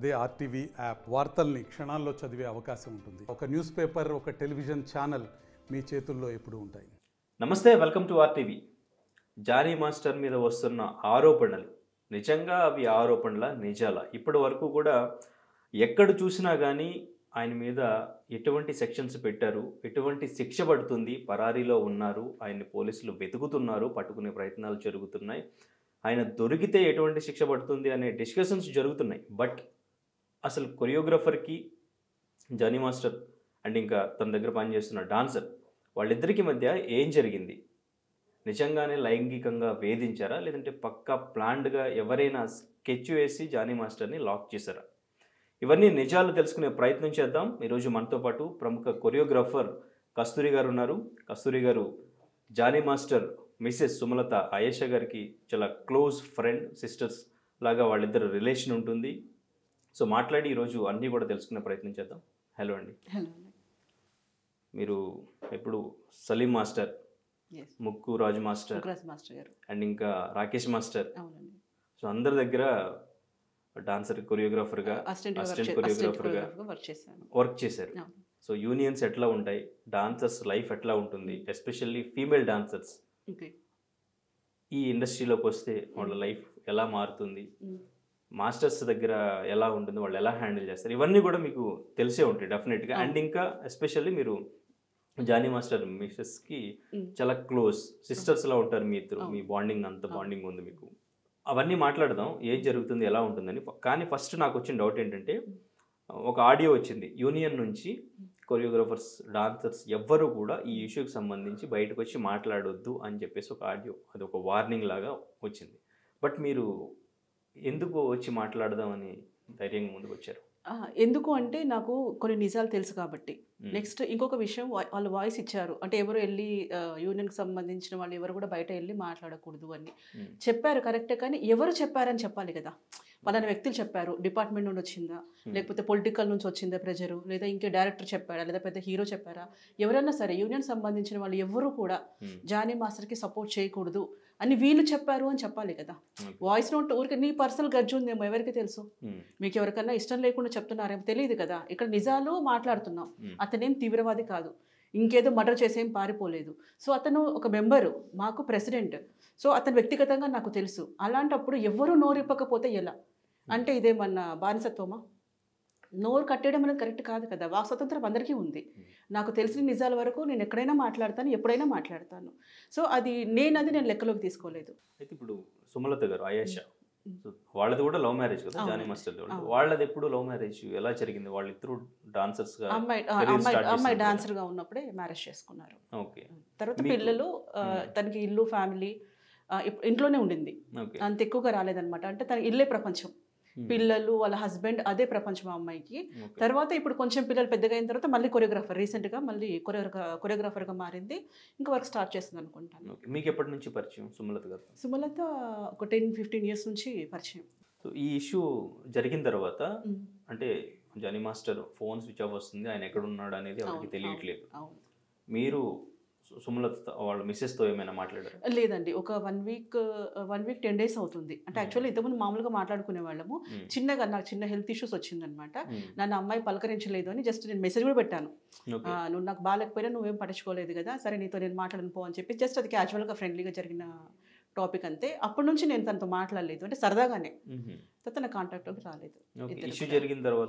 అదే RTV app వార్తల్ని క్షణాల్లో చదివే అవకాశం ఉంటుంది. ఒక న్యూస్ పేపర్, ఒక టెలివిజన్ ఛానల్ మీ చేతుల్లో ఎప్పుడూ ఉంటాయి. నమస్తే, welcome to RTV. Jani master మీద వస్తున్న ఆరోపణలు నిజంగా అవి ఆరోపణల నిజాల? ఇప్పటి వరకు కూడా ఎక్కడ చూసినా కానీ ఆయన మీద ఎటువంటి సెక్షన్స్ పెట్టారు, ఎటువంటి శిక్ష పడుతుంది, పరారీలో ఉన్నారు, ఆయన్ని పోలీసులు వెతుకుతున్నారు, పట్టుకునే ప్రయత్నాలు జరుగుతున్నాయి, ఆయన దొరికితే ఎటువంటి శిక్ష పడుతుంది అనే డిస్కషన్స్ జరుగుతున్నాయి. బట్ అసలు కొరియోగ్రాఫర్కి జానీ మాస్టర్ అండ్ ఇంకా తన దగ్గర పనిచేస్తున్న డాన్సర్ వాళ్ళిద్దరికి మధ్య ఏం జరిగింది? నిజంగానే లైంగికంగా వేధించారా, లేదంటే పక్కా ప్లాన్డ్గా ఎవరైనా స్కెచ్ వేసి జానీ మాస్టర్ని లాక్ చేశారా? ఇవన్నీ నిజాలు తెలుసుకునే ప్రయత్నం చేద్దాం. ఈరోజు మనతో పాటు ప్రముఖ కొరియోగ్రాఫర్ కస్తూరి గారు ఉన్నారు. కస్తూరి గారు జానీ మాస్టర్ మిసెస్ సుమలత ఆయేషా గారికి చాలా క్లోజ్ ఫ్రెండ్, సిస్టర్స్ లాగా వాళ్ళిద్దరు రిలేషన్ ఉంటుంది. సో మాట్లాడి ఈరోజు అన్నీ కూడా తెలుసుకునే ప్రయత్నం చేద్దాం. హలో అండి. హలో. మీరు ఎప్పుడు సలీం మాస్టర్, ముక్కు రాజు మాస్టర్ గారు అండ్ ఇంకా రాకేష్ మాస్టర్, అవునండి, సో అందరి దగ్గర డాన్సర్, కొరియోగ్రాఫర్గా, అసిస్టెంట్ కొరియోగ్రాఫర్గా వర్క్ చేశారు. సో యూనియన్స్ ఎట్లా ఉంటాయి, డాన్సర్స్ లైఫ్ ఎట్లా ఉంటుంది, ఎస్పెషల్లీ ఫీమేల్ డాన్సర్స్ ఈ ఇండస్ట్రీలోకి వస్తే వాళ్ళ లైఫ్ ఎలా మారుతుంది, మాస్టర్స్ దగ్గర ఎలా ఉంటుంది, వాళ్ళు ఎలా హ్యాండిల్ చేస్తారు, ఇవన్నీ కూడా మీకు తెలిసే ఉంటాయి డెఫినెట్గా. అండ్ ఇంకా ఎస్పెషల్లీ మీరు జానీ మాస్టర్ మిసెస్కి చాలా క్లోజ్ సిస్టర్స్లా ఉంటారు మీ ఇద్దరు, మీ బాండింగ్ అంత బాండింగ్ ఉంది మీకు. అవన్నీ మాట్లాడదాం, ఏం జరుగుతుంది, ఎలా ఉంటుందని. కానీ ఫస్ట్ నాకు వచ్చిన డౌట్ ఏంటంటే, ఒక ఆడియో వచ్చింది యూనియన్ నుంచి, కొరియోగ్రాఫర్స్, డాన్సర్స్ ఎవ్వరూ కూడా ఈ ఇష్యూకి సంబంధించి బయటకు వచ్చి మాట్లాడొద్దు అని చెప్పేసి ఒక ఆడియో, అది ఒక వార్నింగ్ లాగా వచ్చింది. బట్ మీరు ఎందుకు వచ్చి మాట్లాడదామని ధైర్యంగా ముందుకు వచ్చారు? ఎందుకు అంటే నాకు కొన్ని నిజాలు తెలుసు కాబట్టి. నెక్స్ట్ ఇంకొక విషయం, వాళ్ళు వాయిస్ ఇచ్చారు అంటే ఎవరు వెళ్ళి యూనియన్కి సంబంధించిన వాళ్ళు ఎవరు కూడా బయట వెళ్ళి మాట్లాడకూడదు అని చెప్పారు, కరెక్టే. కానీ ఎవరు చెప్పారని చెప్పాలి కదా. పలానా వ్యక్తులు చెప్పారు, డిపార్ట్మెంట్ నుండి వచ్చిందా, లేకపోతే పొలిటికల్ నుంచి వచ్చిందా ప్రెజరు, లేదా ఇంకే డైరెక్టర్ చెప్పారా, లేదా పెద్ద హీరో చెప్పారా, ఎవరైనా సరే యూనియన్ సంబంధించిన వాళ్ళు ఎవరు కూడా జానీ మాస్టర్కి సపోర్ట్ చేయకూడదు అని వీళ్ళు చెప్పారు అని చెప్పాలి కదా. వాయిస్ నోట్ ఊరికి నీ పర్సనల్ గడ్జు ఉందేమో, ఎవరికి తెలుసు, మీకు ఎవరికన్నా ఇష్టం లేకుండా చెప్తున్నారేమో తెలియదు కదా. ఇక్కడ నిజాలు మాట్లాడుతున్నాం. అతనేం తీవ్రవాది కాదు, ఇంకేదో మర్డర్ చేసేం పారిపోలేదు. సో అతను ఒక మెంబరు, మాకు ప్రెసిడెంట్. సో అతను వ్యక్తిగతంగా నాకు తెలుసు. అలాంటప్పుడు ఎవరు నోరిప్పకపోతే ఎలా అంటే ఇదేమన్నా బానిసత్వమా? నోరు కట్టేయడం అనేది కరెక్ట్ కాదు కదా. వాక్ స్వతంత్రం అందరికీ ఉంది. నాకు తెలిసిన నిజాల వరకు నేను ఎక్కడైనా మాట్లాడతాను, ఎప్పుడైనా మాట్లాడతాను. సో నేను లెక్కలోకి తీసుకోలేదు. అయితే ఇప్పుడు సుమలత గారు, ఆయేషా, వాళ్ళది కూడా లవ్ మ్యారేజ్ కదా జానీ మాస్టర్. వాళ్ళది ఎప్పుడు లవ్ మ్యారేజ్ ఎలా జరిగింది? వాళ్ళిద్దరు డాన్సర్స్ గా, అమ్మాయి డాన్సర్ గా ఉన్నప్పుడే మ్యారేజ్ చేసుకున్నారు. ఓకే. తర్వాత పిల్లలు, తనకి ఇల్లు, ఫ్యామిలీ ఇంట్లోనే ఉండింది, అంత ఎక్కువగా రాలేదన్నమాట. అంటే తన ఇల్లే ప్రపంచం, పిల్లలు, వాళ్ళ హస్బెండ్, అదే ప్రపంచం ఆ అమ్మాయికి. తర్వాత ఇప్పుడు కొంచెం పిల్లలు పెద్దగా అయిన తర్వాత మళ్ళీ కొరియోగ్రాఫర్, రీసెంట్గా మళ్ళీ కొరియోగ్రాఫర్గా మారింది. ఇంకా వర్క్ స్టార్ట్ చేస్తుంది అనుకుంటాను. మీకు ఎప్పటి నుంచి పరిచయం సుమలత గారు? సుమలత ఒక 10-15 years నుంచి పరిచయం. సో ఈ ఇష్యూ జరిగిన తర్వాత అంటే Jani master phone switch off వస్తుంది, ఆయన ఎక్కడ ఉన్నాడు అనేది వాళ్ళకి తెలియట్లేదు. మీరు సుమలత వాళ్ళ మిస్సెస్తో ఏమైనా మాట్లాడారు? లేదండి, ఒక 1 week 10 days అవుతుంది. అంటే యాక్చువల్లీ ఇంతకుముందు మామూలుగా మాట్లాడుకునే వాళ్ళము. చిన్నగా నాకు చిన్న హెల్త్ ఇష్యూస్ వచ్చిందనమాట. నన్ను అమ్మాయి పలకరించలేదు అని జస్ట్ నేను మెసేజ్ కూడా పెట్టాను. నువ్వు నాకు బాగాలేకపోయినా నువ్వేం పట్టించుకోలేదు కదా, సరే నీతో నేను మాట్లాడను పో అని చెప్పి జస్ట్ అది క్యాజువల్గా ఫ్రెండ్లీగా జరిగిన టాపిక్ అంతే. అప్పటి నుంచి నేను తనతో మాట్లాడలేదు, అంటే సరదాగానే. తన కాంటాక్ట్లోకి రాలేదు. ఇష్యూ జరిగిన తర్వాత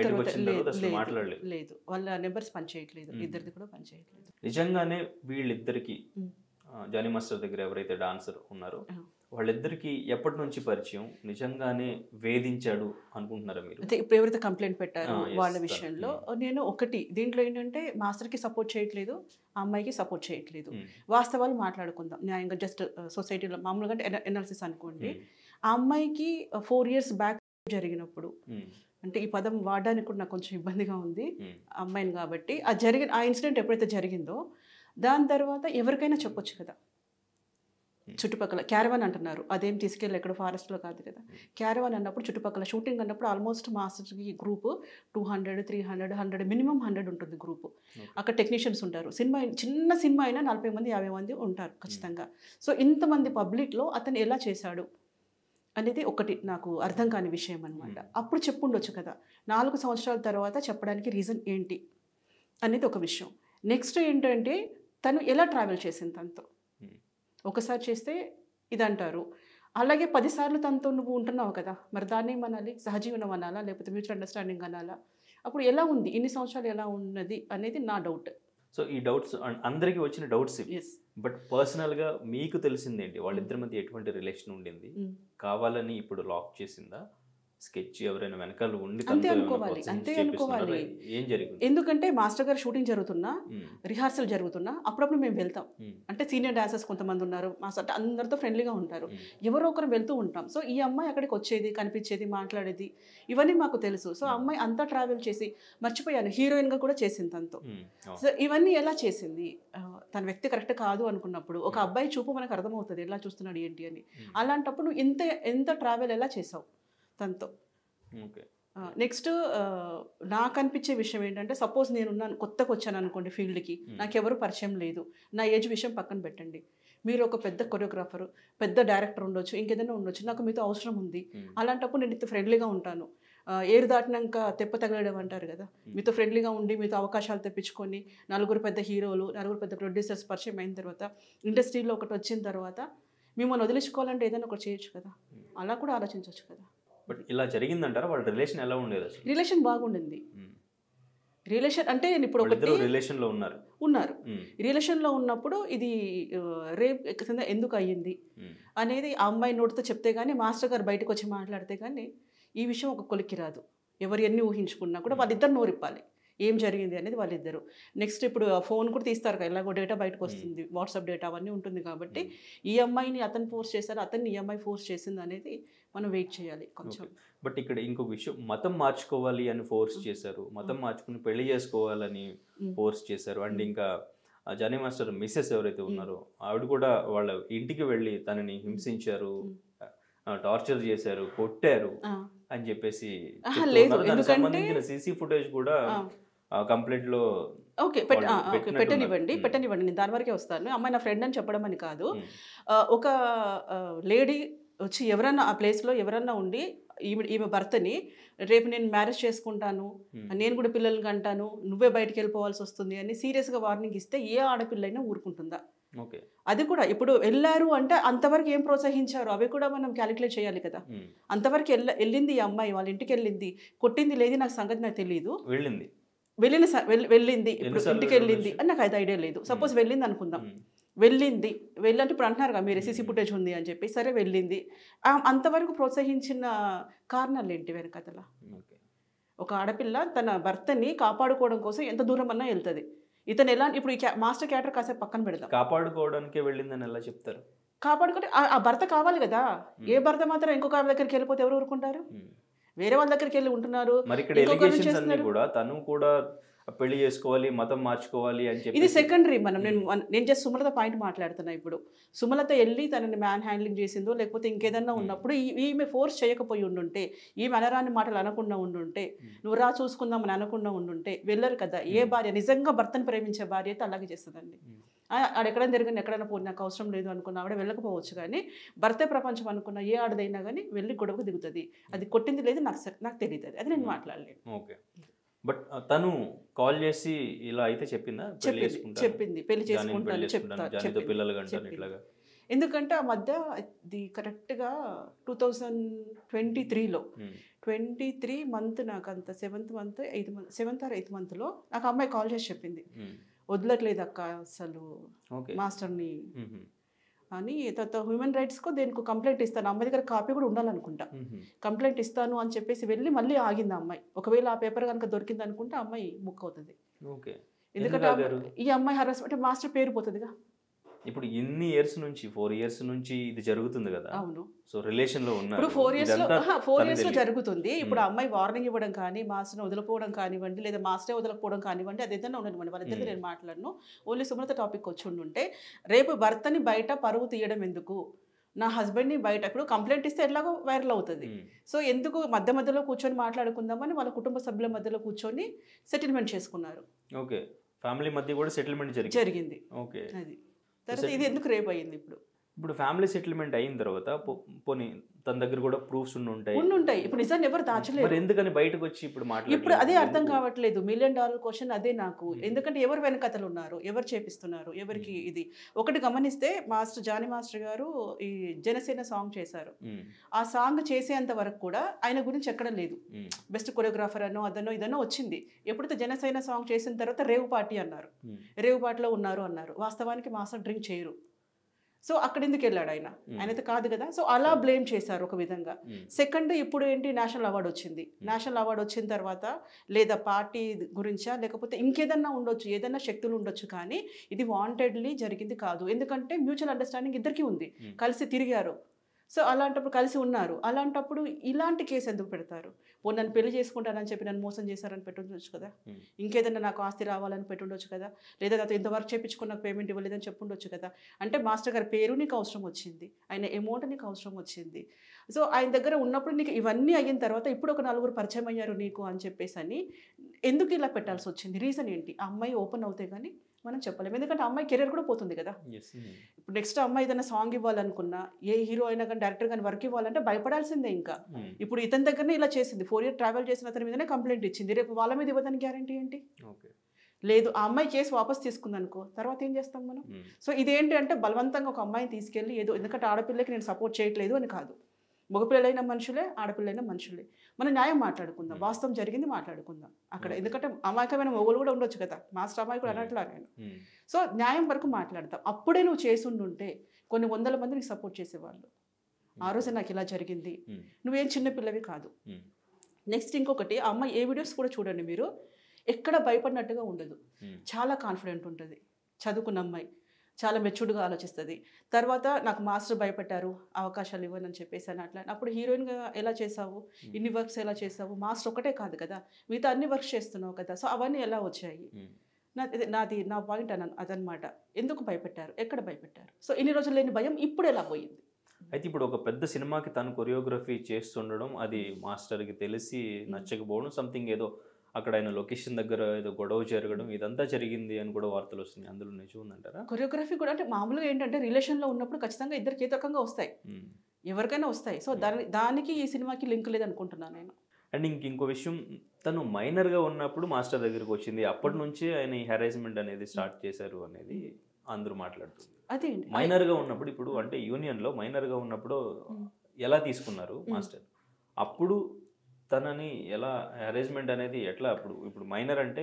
లేదు, వాళ్ళ నెంబర్స్ పనిచేయట్లేదు, ఇద్దరిది కూడా పనిచేయట్లేదు. నిజంగానే వీళ్ళిద్దరికి జానీ మాస్టర్ దగ్గర ఎవరైతే డాన్సర్ ఉన్నారో వాళ్ళిద్దరికి ఎప్పటి నుంచి పరిచయం? నిజంగానే వేధించాడు అనుకుంటున్నారా మీరు? అయితే ఇప్పుడు ఎవరైతే కంప్లైంట్ పెట్టారో వాళ్ళ విషయంలో నేను ఒకటి, దీంట్లో ఏంటంటే మాస్టర్కి సపోర్ట్ చేయట్లేదు, ఆ అమ్మాయికి సపోర్ట్ చేయట్లేదు. వాస్తవాలు మాట్లాడుకుందాం న్యాయంగా. జస్ట్ సొసైటీలో మామూలుగా ఎనాలిసిస్ అనుకోండి. ఆ అమ్మాయికి 4 years బ్యాక్ జరిగినప్పుడు, అంటే ఈ పదం వాడడానికి కూడా నాకు కొంచెం ఇబ్బందిగా ఉంది అమ్మాయిని కాబట్టి, ఆ ఇన్సిడెంట్ ఎప్పుడైతే జరిగిందో దాని తర్వాత ఎవరికైనా చెప్పొచ్చు కదా. చుట్టుపక్కల క్యారవాన్ అంటున్నారు, అదేం తీసుకెళ్ళి ఎక్కడ ఫారెస్ట్లో కాదు కదా. క్యారవాన్ అన్నప్పుడు చుట్టుపక్కల షూటింగ్ అన్నప్పుడు ఆల్మోస్ట్ మాస్టర్కి గ్రూపు 200, 300, 100 మినిమం 100 ఉంటుంది గ్రూపు. అక్కడ టెక్నీషియన్స్ ఉంటారు. చిన్న సినిమా అయినా 40 మంది 50 మంది ఉంటారు ఖచ్చితంగా. సో ఇంతమంది పబ్లిక్లో అతను ఎలా చేశాడు అనేది ఒకటి నాకు అర్థం కాని విషయం అనమాట. అప్పుడు చెప్పుండొచ్చు కదా, 4 సంవత్సరాల తర్వాత చెప్పడానికి రీజన్ ఏంటి అనేది ఒక విషయం. నెక్స్ట్ ఏంటంటే తను ఎలా ట్రావెల్ చేసింది తనతో. ఒకసారి చేస్తే ఇది అంటారు, అలాగే 10 సార్లు తనతో నువ్వు ఉంటున్నావు కదా, మరి దాన్ని ఏమనాలి, సహజీవనం అనాలా లేకపోతే మ్యూచువల్ అండర్స్టాండింగ్ అనాలా? అప్పుడు ఎలా ఉంది, ఇన్ని సంవత్సరాలు ఎలా ఉన్నది అనేది నా డౌట్. సో ఈ డౌట్స్ అందరికీ వచ్చిన డౌట్స్ ఇవి. ఎస్. బట్ పర్సనల్గా మీకు తెలిసిందేంటి, వాళ్ళిద్దరి మధ్య ఎటువంటి రిలేషన్ ఉండింది? కావాలని ఇప్పుడు లాక్ చేసిందా? స్కెచ్ ఎవరైనా వెనకాల ఉండి అంతే తనతో ఏమైనా అనుకోవాలి, ప్రోత్సహించి అంతే చేపిస్తున్నారా? అనుకోవాలి. ఏం జరిగింది? ఎందుకంటే మాస్టర్ గారు షూటింగ్ జరుగుతున్నా, రిహార్సల్ జరుగుతున్నా అప్పుడప్పుడు మేము వెళ్తాం. అంటే సీనియర్ డాన్సర్స్ కొంతమంది ఉన్నారు, మాస్టర్ అంటే అందరితో ఫ్రెండ్లీగా ఉంటారు, ఎవరో ఒకరు వెళ్తూ ఉంటాం. సో ఈ అమ్మాయి అక్కడికి వచ్చేది, కనిపించేది, మాట్లాడేది, ఇవన్నీ మాకు తెలుసు. సో అమ్మాయి అంతా ట్రావెల్ చేసి, మర్చిపోయాను హీరోయిన్గా కూడా చేసింది తనతో. సో ఇవన్నీ ఎలా చేసింది? తన వ్యక్తి కరెక్ట్ కాదు అనుకున్నప్పుడు ఒక అబ్బాయి చూపు మనకు అర్థమవుతుంది ఎలా చూస్తున్నాడు ఏంటి అని. అలాంటప్పుడు నువ్వు ఎంత ట్రావెల్ ఎలా చేసావు తనతో? నెక్స్ట్ నాకు అనిపించే విషయం ఏంటంటే, సపోజ్ నేనున్నాను, కొత్తగా వచ్చాను అనుకోండి ఫీల్డ్కి, నాకెవరు పరిచయం లేదు, నా ఏజ్ విషయం పక్కన పెట్టండి, మీరు ఒక పెద్ద కొరియోగ్రాఫర్, పెద్ద డైరెక్టర్ ఉండొచ్చు, ఇంకేదైనా ఉండొచ్చు, నాకు మీతో అవసరం ఉంది. అలాంటప్పుడు నేను ఇంత ఫ్రెండ్లీగా ఉంటాను. ఏరు దాటినాక తెప్ప తగలడం అంటారు కదా, మీతో ఫ్రెండ్లీగా ఉండి మీతో అవకాశాలు తెప్పించుకొని, నలుగురు పెద్ద హీరోలు, నలుగురు పెద్ద ప్రొడ్యూసర్స్ పరిచయం అయిన తర్వాత, ఇండస్ట్రీలో ఒకటి వచ్చిన తర్వాత మిమ్మల్ని వదిలించుకోవాలంటే ఏదైనా ఒకటి చేయొచ్చు కదా, అలా కూడా ఆలోచించవచ్చు కదా. బట్ ఇలా జరిగిందంటారా? వాళ్ళ రిలేషన్ ఎలా ఉండేది అసలు? రిలేషన్ బాగుండింది. రిలేషన్ అంటే నేను ఇప్పుడు ఒకటి రిలేషన్లో ఉన్నారు. రిలేషన్లో ఉన్నప్పుడు ఇది రేప్ కింద ఎందుకు అయ్యింది అనేది ఆ అమ్మాయి నోటితో చెప్తే కానీ, మాస్టర్ గారు బయటకు వచ్చి మాట్లాడితే కానీ ఈ విషయం ఒక కొలిక్కి రాదు. ఎవరు ఎన్ని ఊహించుకున్నా కూడా వాళ్ళిద్దరు నోరిప్పాలి ఏం జరిగింది అనేది వాళ్ళిద్దరు. నెక్స్ట్ ఇప్పుడు ఫోన్ కూడా తీస్తారు కదా, ఎలాగో డేటా బయటకు వస్తుంది, వాట్సాప్ డేటా అవన్నీ ఉంటుంది కాబట్టి ఈ అమ్మాయిని అతను ఫోర్స్ చేశారు, అతన్ని ఈ అమ్మాయి ఫోర్స్ చేసింది అనేది మనం వెయిట్ చేయాలి కొంచెం. బట్ ఇక్కడ ఇంకొక విషయం, మతం మార్చుకోవాలి అని ఫోర్స్ చేశారు, మతం మార్చుకుని పెళ్లి చేసుకోవాలని ఫోర్స్ చేశారు. అండ్ ఇంకా జానీ మాస్టర్ మిస్సెస్ ఎవరైతే ఉన్నారో ఆవిడ కూడా వాళ్ళ ఇంటికి వెళ్ళి తనని హింసించారు, టార్చర్ చేశారు, కొట్టారు అని చెప్పేసి దానికి సంబంధించిన సీసీ ఫుటేజ్ కూడా కంప్లైంట్ లో ఓకే పెట్టనివ్వండి, నేను దాని వరకే వస్తాను. అమ్మాయి నా ఫ్రెండ్ అని చెప్పడం అని కాదు, ఒక లేడీ వచ్చి ఎవరన్నా ఆ ప్లేస్లో ఎవరన్నా ఉండి ఈమె భర్తని రేపు నేను మ్యారేజ్ చేసుకుంటాను, నేను కూడా పిల్లల్ని కంటాను, నువ్వే బయటికి వెళ్ళిపోవాల్సి వస్తుంది అని సీరియస్గా వార్నింగ్ ఇస్తే ఏ ఆడపిల్లైనా ఊరుకుంటుందా? అది కూడా ఇప్పుడు వెళ్ళారు అంటే అంతవరకు ఏం ప్రోత్సహించారు అవి కూడా మనం క్యాలిక్యులేట్ చేయాలి కదా. అంతవరకు వెళ్ళింది ఈ అమ్మాయి, వాళ్ళ ఇంటికి వెళ్ళింది, కొట్టింది లేదు నాకు సంగతి నాకు తెలియదు, వెళ్ళింది ఇప్పుడు ఇంటికి వెళ్ళింది అని నాకు అయితే ఐడియా లేదు. సపోజ్ వెళ్ళింది అనుకుందాం, వెళ్ళంటే ఇప్పుడు అంటున్నారు కదా మీరు సీసీ ఫుటేజ్ ఉంది అని చెప్పి, సరే వెళ్ళింది, అంతవరకు ప్రోత్సహించిన కారణాలు ఏంటి వెనకతల? ఒక ఆడపిల్ల తన భర్తని కాపాడుకోవడం కోసం ఎంత దూరం అన్నా వెళ్తుంది. ఇతను ఎలా ఇప్పుడు ఈ మాస్టర్ క్యారెక్టర్ కాసేపు పక్కన పెడదాం, కాపాడుకోవడానికే వెళ్ళిందని ఎలా చెప్తారు? కాపాడుకుంటే ఆ భర్త కావాలి కదా, ఏ భర్త మాత్రం ఇంకొక ఆమె దగ్గరికి వెళ్ళిపోతే ఎవరు ఊరుకుంటారు? వేరే వాళ్ళ దగ్గరికి వెళ్ళి ఉంటున్నారు. మరి ఇక్కడ ఎలిగేషన్స్ అన్ని కూడా తను కూడా పెళ్లి చేసుకోవాలి, మతం మార్చుకోవాలి అని చెప్పి ఇది సెకండరీ. నేను జస్ట్ సుమలత పాయింట్ మాట్లాడుతున్నా. ఇప్పుడు సుమలత వెళ్ళి తనని మ్యాన్ హ్యాండ్లింగ్ చేసిందో లేకపోతే ఇంకేదన్నా ఉన్నప్పుడు ఈమె ఫోర్స్ చేయకపోయి ఉండుంటే, ఈమె అనరాని మాటలు అనకుండా ఉండుంటే, నువ్వు రా చూసుకుందామని అనకుండా ఉండుంటే వెళ్ళరు కదా. ఏ భార్య నిజంగా భర్తను ప్రేమించే భార్య అయితే అలాగే చేస్తుందండి. ఆడెక్కడైనా జరిగింది ఎక్కడైనా పోయి నాకు అవసరం లేదు అనుకున్న ఆవిడ వెళ్ళకపోవచ్చు, కానీ భర్తే ప్రపంచం అనుకున్న ఏ ఆడదైనా కానీ వెళ్ళి గొడవకు దిగుతుంది. అది కొట్టింది లేదు నాకు తెలియదు, అది నేను మాట్లాడలేను. ఓకే, బట్ తను కాల్ చేసి ఇలా అయితే చెప్పిందా? చెప్పింది పెళ్లి చేసుకుంటాను చెప్తాను. ఎందుకంటే ఆ మధ్య ఇది కరెక్ట్గా 2023లో 23 మంత్ నాకు అంత 7th మంత్ 8th మంత్లో నాకు అమ్మాయి కాల్ చేసి చెప్పింది, వదలట్లేదు అక్క అసలు మాస్టర్ని అని. తర్వాత హ్యూమన్ రైట్స్కో దేనికి కంప్లైంట్ ఇస్తాను, అమ్మాయి దగ్గర కాపీ కూడా ఉండాలనుకుంటా, కంప్లైంట్ ఇస్తాను అని చెప్పేసి వెళ్ళి మళ్ళీ ఆగింది అమ్మాయి. ఒకవేళ ఆ పేపర్ కనుక దొరికింది అనుకుంటే అమ్మాయి బుక్ అవుతుంది. ఎందుకంటే ఈ అమ్మాయి హరాస్మెంట్ మాస్టర్ పేరు పోతుందిగా. ఇప్పుడు ఇన్ని ఇయర్స్ నుంచి 4 years నుంచి ఇది జరుగుతుంది కదా. అవును, సో రిలేషన్ లో ఉన్నారు. ఇప్పుడు 4 years లో జరుగుతుంది. ఇప్పుడు అమ్మాయి వార్నింగ్ ఇవ్వడం కానీ, మాస్టర్ని వదిలిపోవడం కానివ్వండి, లేదా మాస్టరే వదలకపోవడం కానివ్వండి, అది ఏదైనా ఉండనివ్వండి, వాళ్ళిద్దరితో నేను మాట్లాడను. ఓన్లీ సుమలత టాపిక్ వచ్చి ఉండుంటే, రేపు భర్తని బయట పరువు తీయడం ఎందుకు, నా హస్బెండ్ని బయట ఇప్పుడు కంప్లైంట్ ఇస్తే ఎట్లాగో వైరల్ అవుతుంది. సో ఎందుకు మధ్యలో కూర్చొని మాట్లాడుకుందామని వాళ్ళ కుటుంబ సభ్యుల మధ్యలో కూర్చొని సెటిల్మెంట్ చేసుకున్నారు. ఓకే, ఫ్యామిలీ మధ్య కూడా సెటిల్మెంట్ జరిగింది. ఓకే, అది తర్వాత ఇది ఎందుకు రేపు అయ్యింది ఇప్పుడు? ఇప్పుడు ఫ్యామిలీ సెటిల్మెంట్ అయిన తర్వాత పోనీ తన దగ్గర కూడా ప్రూఫ్స్ ఉంటాయి. ఇప్పుడు నిజాన్ని ఎవరు దాచలేరు. మరి ఎందుకని బయటకు వచ్చి ఇప్పుడు ఇప్పుడు అదే అర్థం కావట్లేదు. $1 million క్వశ్చన్ అదే నాకు. ఎందుకంటే ఎవరు వెనకథలు ఉన్నారు, ఎవరు చేపిస్తున్నారు, ఎవరికి ఇది. ఒకటి గమనిస్తే జానీ మాస్టర్ గారు ఈ జనసేన సాంగ్ చేశారు. ఆ సాంగ్ చేసేంత వరకు కూడా ఆయన గురించి ఎక్కడ లేదు. బెస్ట్ కొరియోగ్రాఫర్ అనో అదనో ఇదనో వచ్చింది. ఎప్పుడైతే జనసేన సాంగ్ చేసిన తర్వాత రేవ్ పార్టీ అన్నారు, రేవ్ పార్టీలో ఉన్నారు అన్నారు. వాస్తవానికి మాస్టర్ డ్రింక్ చేయరు. సో అక్కడ ఎందుకు వెళ్ళాడు ఆయన? ఆయనైతే కాదు కదా. సో అలా బ్లేమ్ చేశారు ఒక విధంగా. సెకండ్, ఇప్పుడు ఏంటి, నేషనల్ అవార్డు వచ్చింది. నేషనల్ అవార్డు వచ్చిన తర్వాత లేదా పార్టీ గురించా లేకపోతే ఇంకేదన్నా ఉండొచ్చు, ఏదన్నా శక్తులు ఉండొచ్చు, కానీ ఇది వాంటెడ్లీ జరిగింది కాదు. ఎందుకంటే మ్యూచువల్ అండర్స్టాండింగ్ ఇద్దరికీ ఉంది, కలిసి తిరిగారు. సో అలాంటప్పుడు కలిసి ఉన్నారు. అలాంటప్పుడు ఇలాంటి కేసు ఎందుకు పెడతారు? నన్ను పెళ్లి చేసుకుంటానని చెప్పి నన్ను మోసం చేశారని పెట్టుండొచ్చు కదా, ఇంకేదన్నా నాకు ఆస్తి రావాలని పెట్టుండొచ్చు కదా, లేదా నాతో ఇంతవరకు చేయించుకున్న పేమెంట్ ఇవ్వలేదని చెప్పుండొచ్చు కదా. అంటే మాస్టర్ గారి పేరు నీకు అవసరం వచ్చింది, ఆయన అమౌంట్ నీకు అవసరం వచ్చింది. సో ఆయన దగ్గర ఉన్నప్పుడు నీకు ఇవన్నీ అయిన తర్వాత ఇప్పుడు ఒక 4 పరిచయం అయ్యారు నీకు అని చెప్పేసి అని ఎందుకు ఇలా పెట్టాల్సి వచ్చింది? రీజన్ ఏంటి? ఆ అమ్మాయి ఓపెన్ అవుతే కానీ మనం చెప్పలేము. ఎందుకంటే అమ్మాయి కెరీర్ కూడా పోతుంది కదా. ఇప్పుడు నెక్స్ట్ అమ్మాయి ఏదైనా సాంగ్ ఇవ్వాలనుకున్నా, ఏ హీరో అయినా కానీ డైరెక్టర్ కానీ వర్క్ ఇవ్వాలంటే భయపడాల్సిందే. ఇంకా ఇప్పుడు ఇతని దగ్గరనే ఇలా చేసింది, 4 years ట్రావెల్ చేసిన అతని మీదనే కంప్లైంట్ ఇచ్చింది. రేపు వాళ్ళ మీద ఇవ్వదని గ్యారంటీ ఏంటి? లేదు. ఆ అమ్మాయి కేసు వాపస్ తీసుకుందనుకో, తర్వాత ఏం చేస్తాం మనం? సో ఇదేంటి అంటే బలవంతంగా ఒక అమ్మాయిని తీసుకెళ్ళి ఏదో, ఎందుకంటే ఆడపిల్లకి నేను సపోర్ట్ చేయట్లేదు అని కాదు, మగపిల్లలైన మనుషులే, ఆడపిల్లైన మనుషులే. మనం న్యాయం మాట్లాడుకుందాం, వాస్తవం జరిగింది మాట్లాడుకుందాం అక్కడ. ఎందుకంటే అమాయకమైన మొగలు కూడా ఉండొచ్చు కదా, మాస్టర్ అమ్మాయి కూడా అన్నట్లా నేను. సో న్యాయం వరకు మాట్లాడతాం. అప్పుడే నువ్వు చేసుండుంటే కొన్ని 100 మంది నీకు సపోర్ట్ చేసేవాళ్ళు. ఆ రోజే నాకు ఇలా జరిగింది, నువ్వేం చిన్నపిల్లవి కాదు. నెక్స్ట్ ఇంకొకటి, ఆ అమ్మాయి ఏ వీడియోస్ కూడా చూడండి మీరు, ఎక్కడ భయపడినట్టుగా ఉండదు, చాలా కాన్ఫిడెంట్ ఉంటుంది. చదువుకున్న అమ్మాయి, చాలా మెచ్యూర్డ్గా ఆలోచిస్తుంది. తర్వాత నాకు మాస్టర్ భయపెట్టారు అవకాశాలు ఇవ్వనని చెప్పేసి అని అట్లా. అప్పుడు హీరోయిన్గా ఎలా చేసావు, ఇన్ని వర్క్స్ ఎలా చేసావు, మాస్టర్ ఒకటే కాదు కదా, మిగతా అన్ని వర్క్స్ చేస్తున్నావు కదా. సో అవన్నీ ఎలా వచ్చాయి? నా పాయింట్ అదనమాట. ఎందుకు భయపెట్టారు, ఎక్కడ భయపెట్టారు? సో ఇన్ని రోజులు లేని భయం ఇప్పుడు ఎలా పోయింది? అయితే ఇప్పుడు ఒక పెద్ద సినిమాకి తను కొరియోగ్రఫీ చేస్తుండడం, అది మాస్టర్కి తెలిసి నచ్చకపోవడం, సంథింగ్ ఏదో అక్కడ ఆయన లొకేషన్ దగ్గర ఏదో గొడవ జరగడం, ఇదంతా జరిగింది అని కూడా వార్తలు వస్తున్నాయి. అందులో నిజం ఉందంటారా? కొరియోగ్రఫీ కూడా అంటే మామూలుగా ఏంటంటే రిలేషన్లో ఉన్నప్పుడు ఖచ్చితంగా ఇద్దరికి ఏదో రకంగా వస్తాయి, ఎవరికైనా వస్తాయి. సో దానికి ఈ సినిమాకి లింక్ లేదనుకుంటున్నాను నేను. అండ్ ఇంకో విషయం, తను మైనర్గా ఉన్నప్పుడు మాస్టర్ దగ్గరికి వచ్చింది, అప్పటి నుంచి ఆయన ఈ హెరాస్మెంట్ అనేది స్టార్ట్ చేశారు అనేది అందరూ మాట్లాడుతుంది. అదే మైనర్గా ఉన్నప్పుడు, ఇప్పుడు అంటే యూనియన్లో మైనర్గా ఉన్నప్పుడు ఎలా తీసుకున్నారు మాస్టర్, అప్పుడు తనని ఎలా హెరాస్మెంట్ అనేది ఎట్లా, ఇప్పుడు మైనర్ అంటే